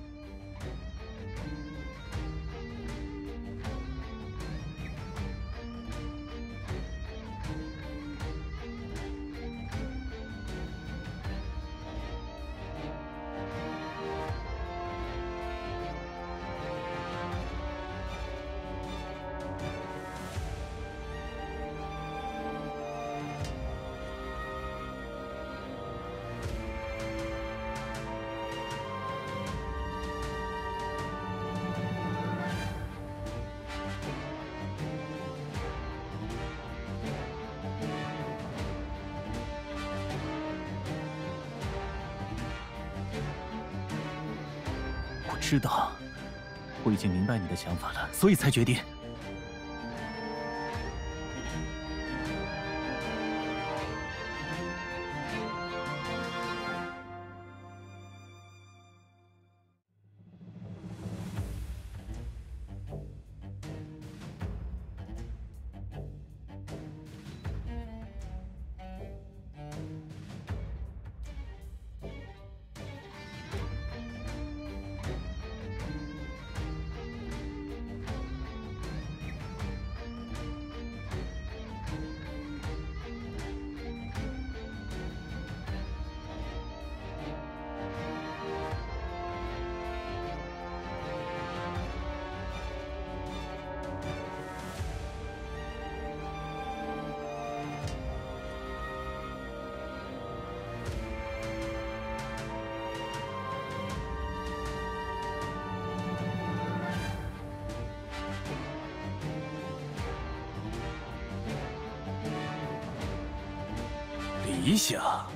知道，我已经明白你的想法了，所以才决定。 理想，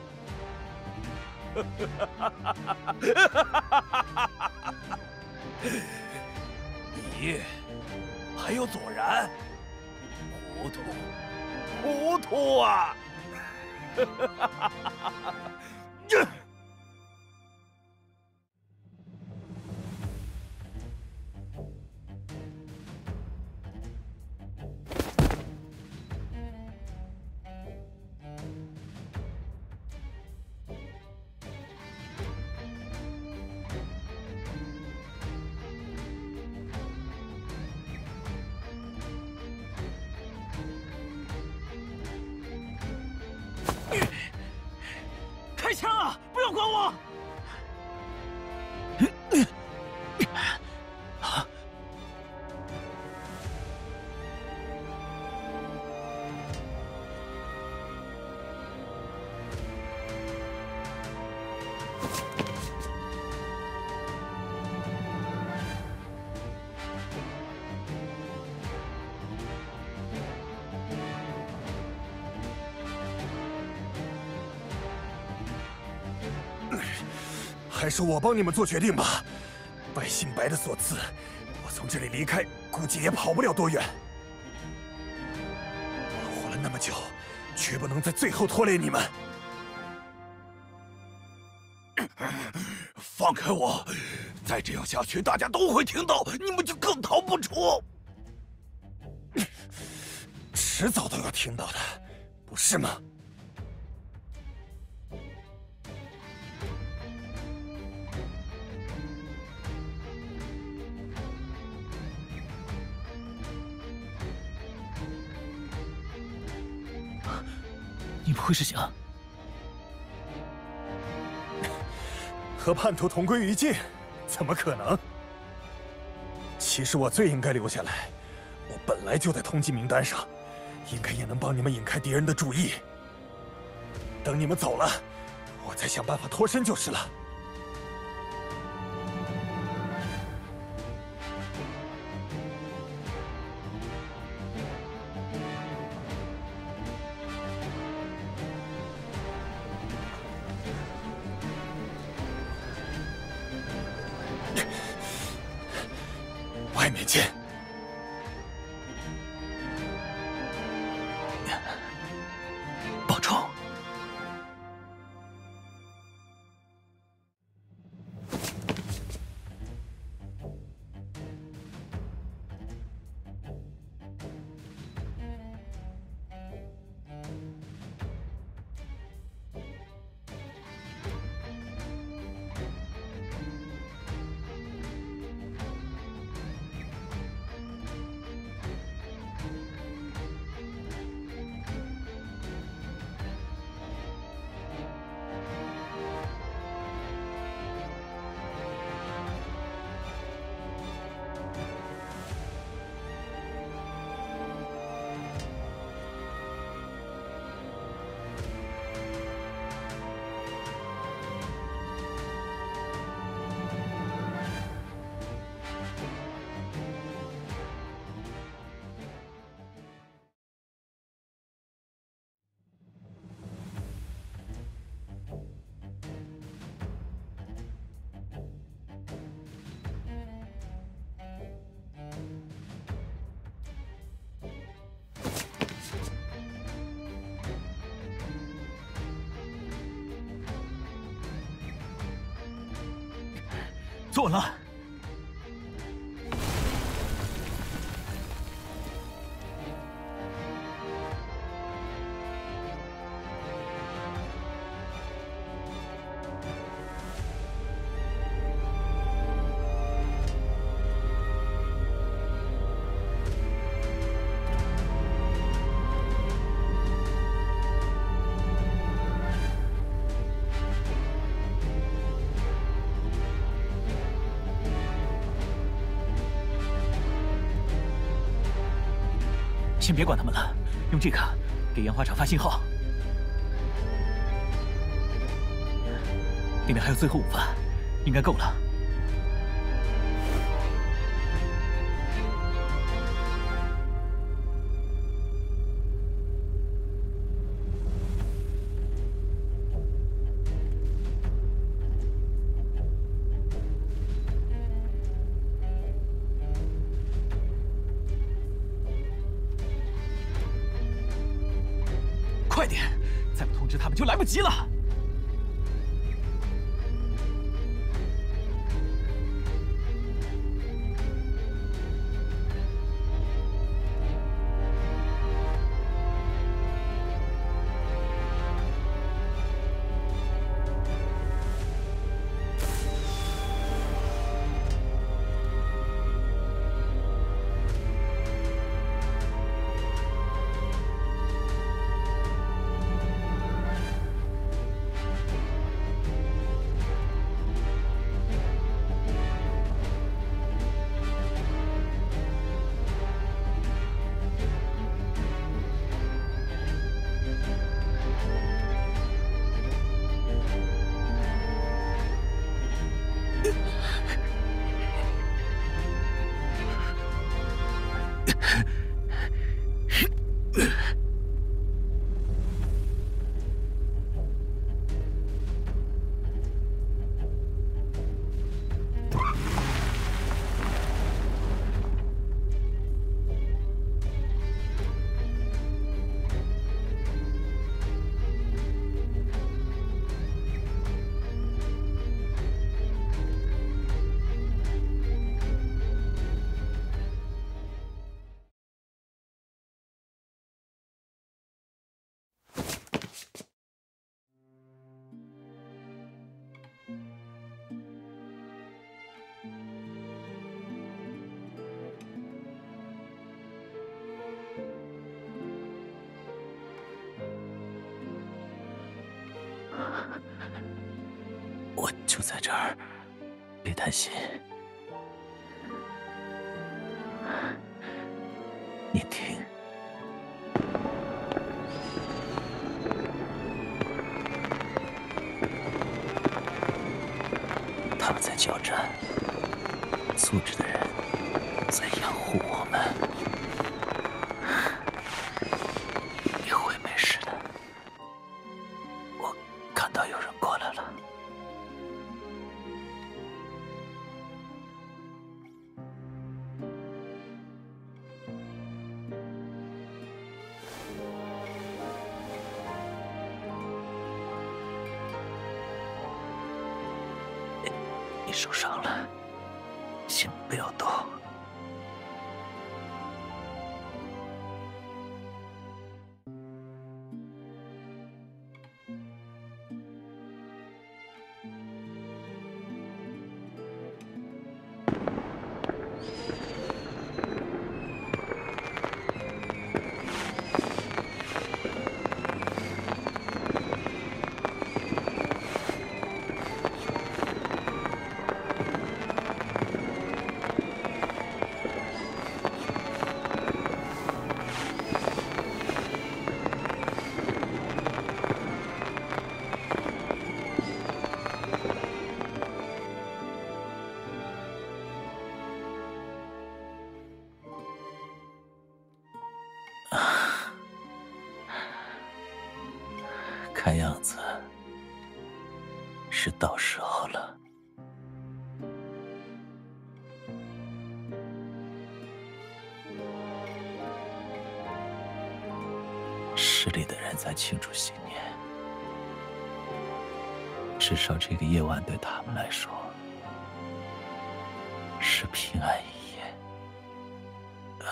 你还有左然，糊涂，糊涂啊！ 开枪啊！不要管我！啊！ 还是我帮你们做决定吧。拜新白的所赐，我从这里离开，估计也跑不了多远。我活了那么久，绝不能在最后拖累你们。 放开我！ 再这样下去，大家都会听到，你们就更逃不出。 迟早都要听到的，不是吗？ 你不会是想和叛徒同归于尽？怎么可能？其实我最应该留下来，我本来就在通缉名单上，应该也能帮你们引开敌人的注意。等你们走了，我再想办法脱身就是了。外面见。 保重。坐稳了。先别管他们了，用这个给烟花厂发信号。里面还有最后五发，应该够了。快点，再不通知他们就来不及了。 我就在这儿，别担心。你听，他们在交战，素质的人在养护我们。你会没事的，我看到有人过来了。你受伤了，先不要动。看样子是到时候了。市里的人在庆祝新年，至少这个夜晚对他们来说是平安一夜。呃，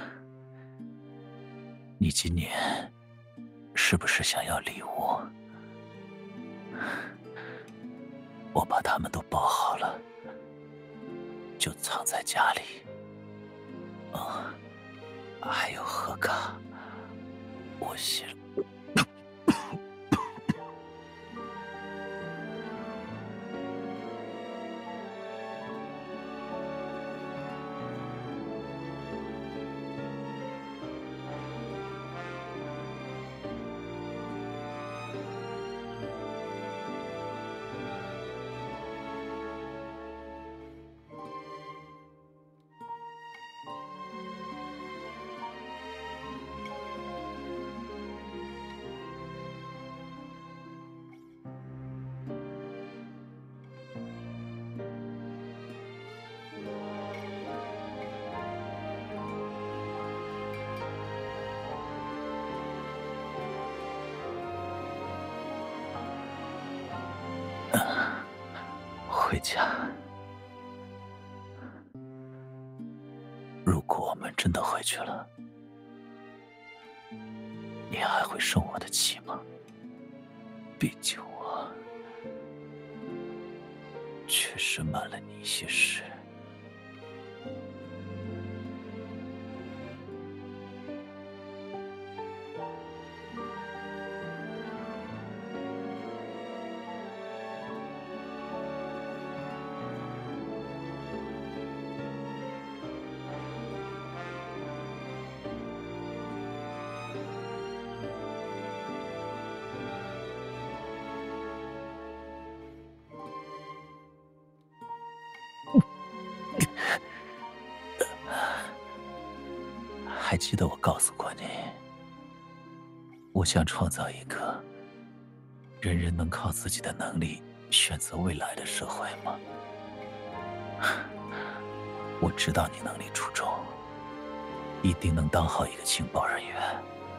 你今年是不是想要礼物？我把它们都包好了，就藏在家里。啊、嗯，还有贺卡，我写了。回家。如果我们真的回去了，你还会生我的气吗？毕竟我确实瞒了你一些事。还记得我告诉过你，我想创造一个人人能靠自己的能力选择未来的社会吗？我知道你能力出众，一定能当好一个情报人员，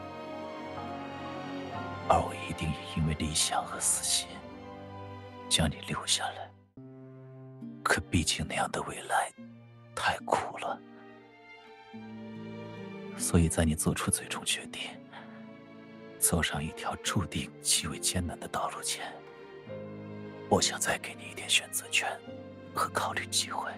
而我一定也因为理想和私心将你留下来。可毕竟那样的未来太苦了。所以在你做出最终决定，走上一条注定极为艰难的道路前，我想再给你一点选择权和考虑机会。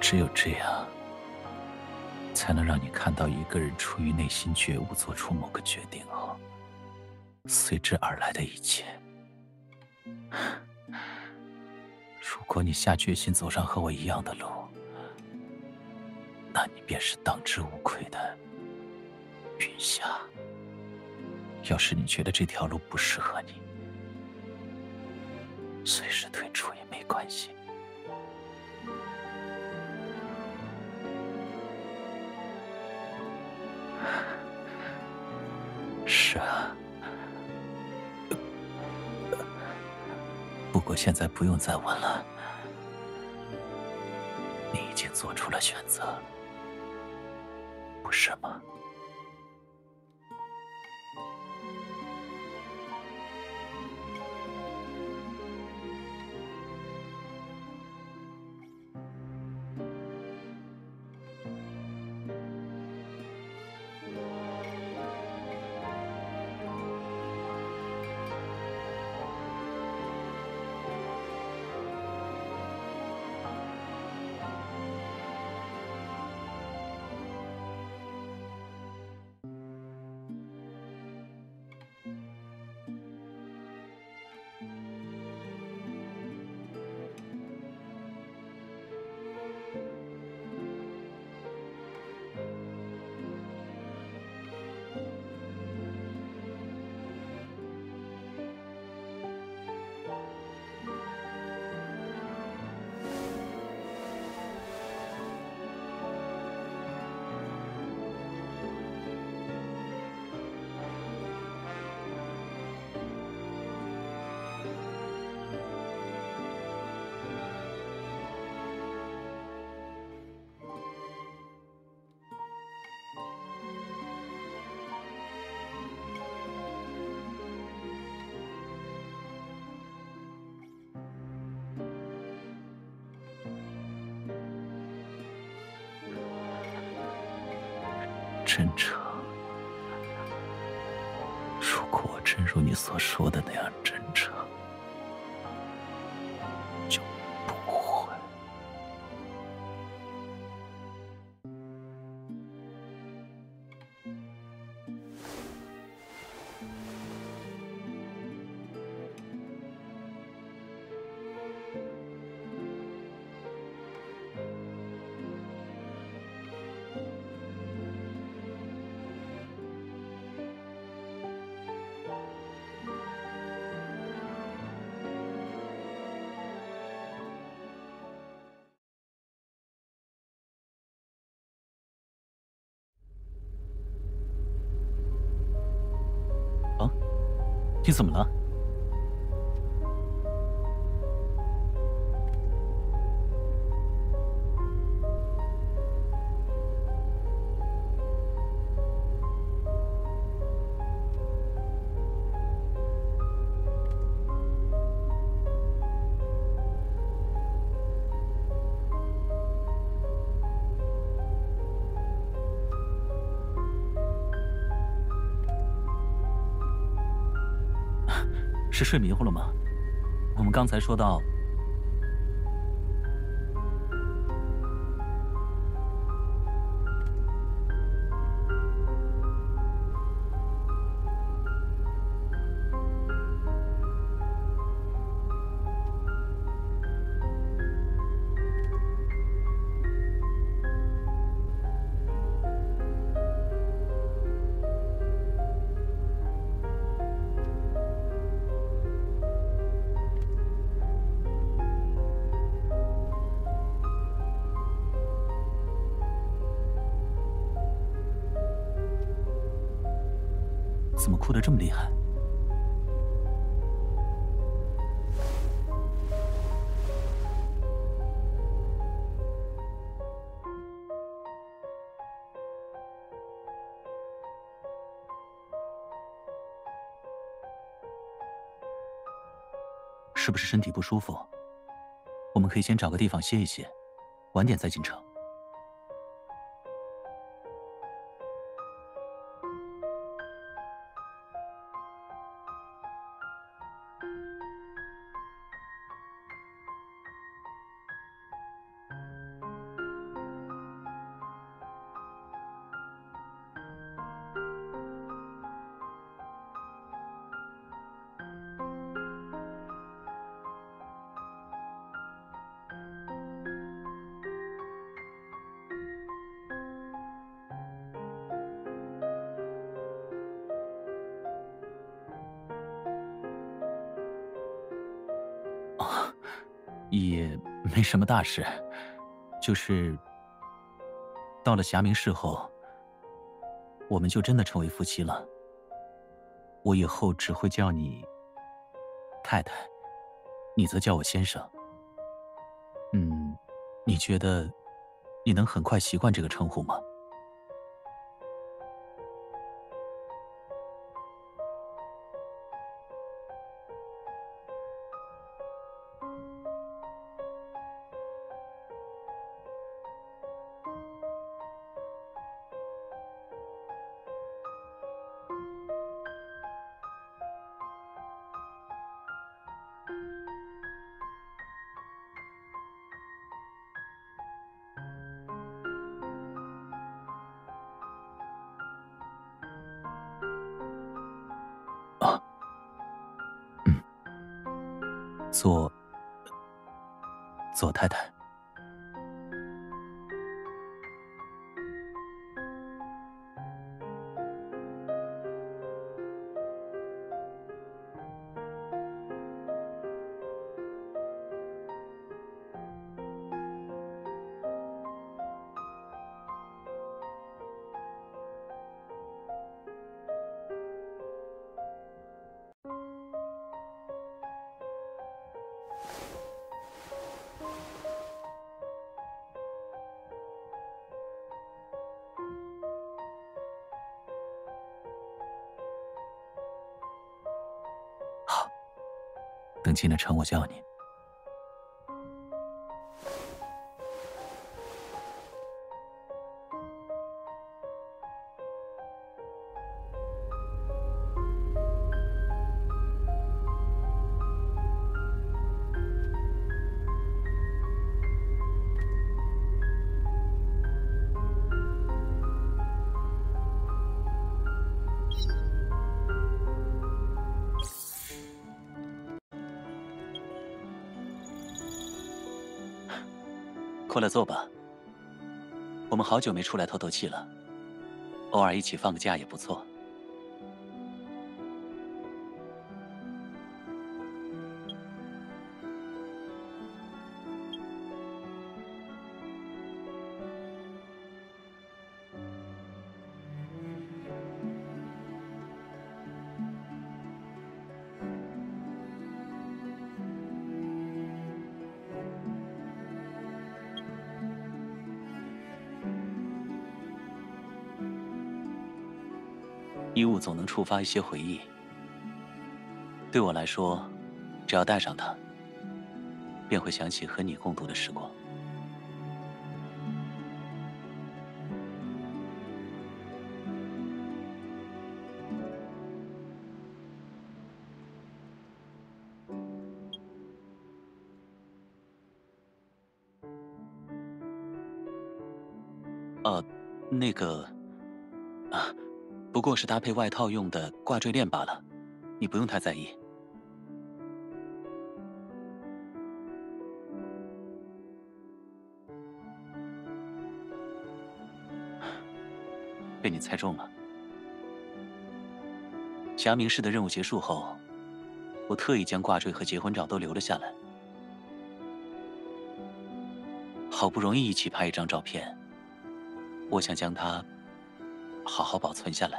只有这样，才能让你看到一个人出于内心觉悟做出某个决定后，随之而来的一切。如果你下决心走上和我一样的路，那你便是当之无愧的云霞。要是你觉得这条路不适合你，随时退出也没关系。是啊，不过现在不用再问了，你已经做出了选择，不是吗？真诚，如果我真如你所说的那样真诚，就不会。你怎么了？是睡迷糊了吗？我们刚才说到，怎么哭得这么厉害？是不是身体不舒服？我们可以先找个地方歇一歇，晚点再进城。 也没什么大事，就是到了霞明市后，我们就真的成为夫妻了。我以后只会叫你太太，你则叫我先生。嗯，你觉得你能很快习惯这个称呼吗？啊，嗯，做做太太。好，等进了城我叫你。过来坐吧，我们好久没出来透透气了，偶尔一起放个假也不错。衣物总能触发一些回忆，对我来说，只要带上它，便会想起和你共度的时光。呃，那个，啊，不过是搭配外套用的挂坠链罢了，你不用太在意。被你猜中了。霞明市的任务结束后，我特意将挂坠和结婚照都留了下来。好不容易一起拍一张照片，我想将它好好保存下来。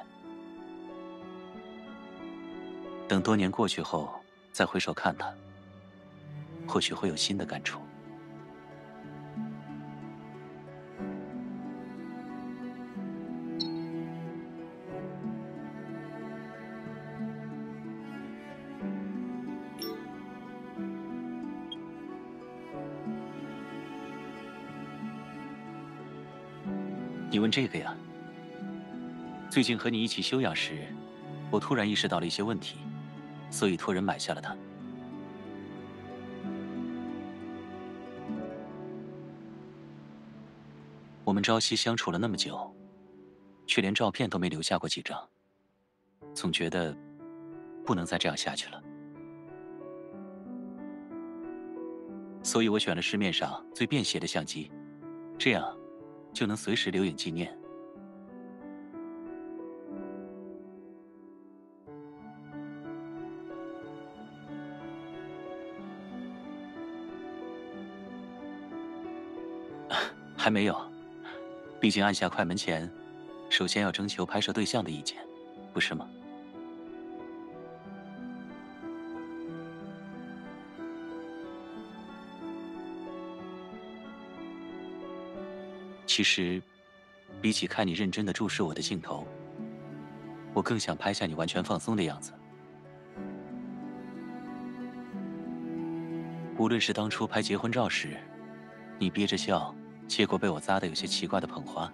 等多年过去后，再回首看它，或许会有新的感触。你问这个呀？最近和你一起休养时，我突然意识到了一些问题，所以托人买下了它。我们朝夕相处了那么久，却连照片都没留下过几张，总觉得不能再这样下去了。所以我选了市面上最便携的相机，这样就能随时留影纪念。 还没有，毕竟按下快门前，首先要征求拍摄对象的意见，不是吗？其实，比起看你认真的注视我的镜头，我更想拍下你完全放松的样子。无论是当初拍结婚照时，你憋着笑接过被我扎得有些奇怪的捧花，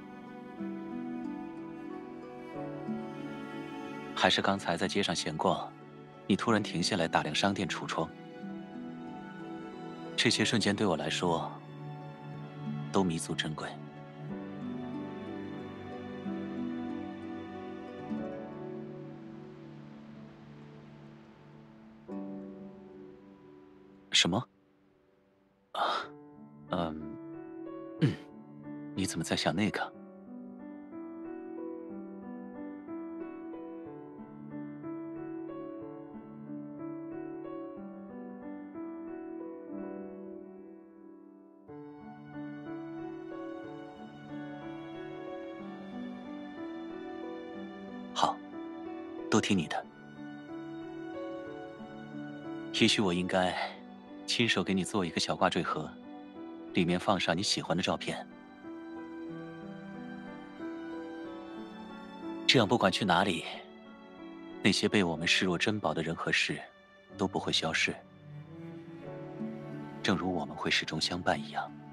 还是刚才在街上闲逛，你突然停下来打量商店橱窗，这些瞬间对我来说都弥足珍贵。什么？啊，嗯，嗯，你怎么在想那个？好，都听你的。也许我应该亲手给你做一个小挂坠盒，里面放上你喜欢的照片。这样不管去哪里，那些被我们视若珍宝的人和事都不会消逝，正如我们会始终相伴一样。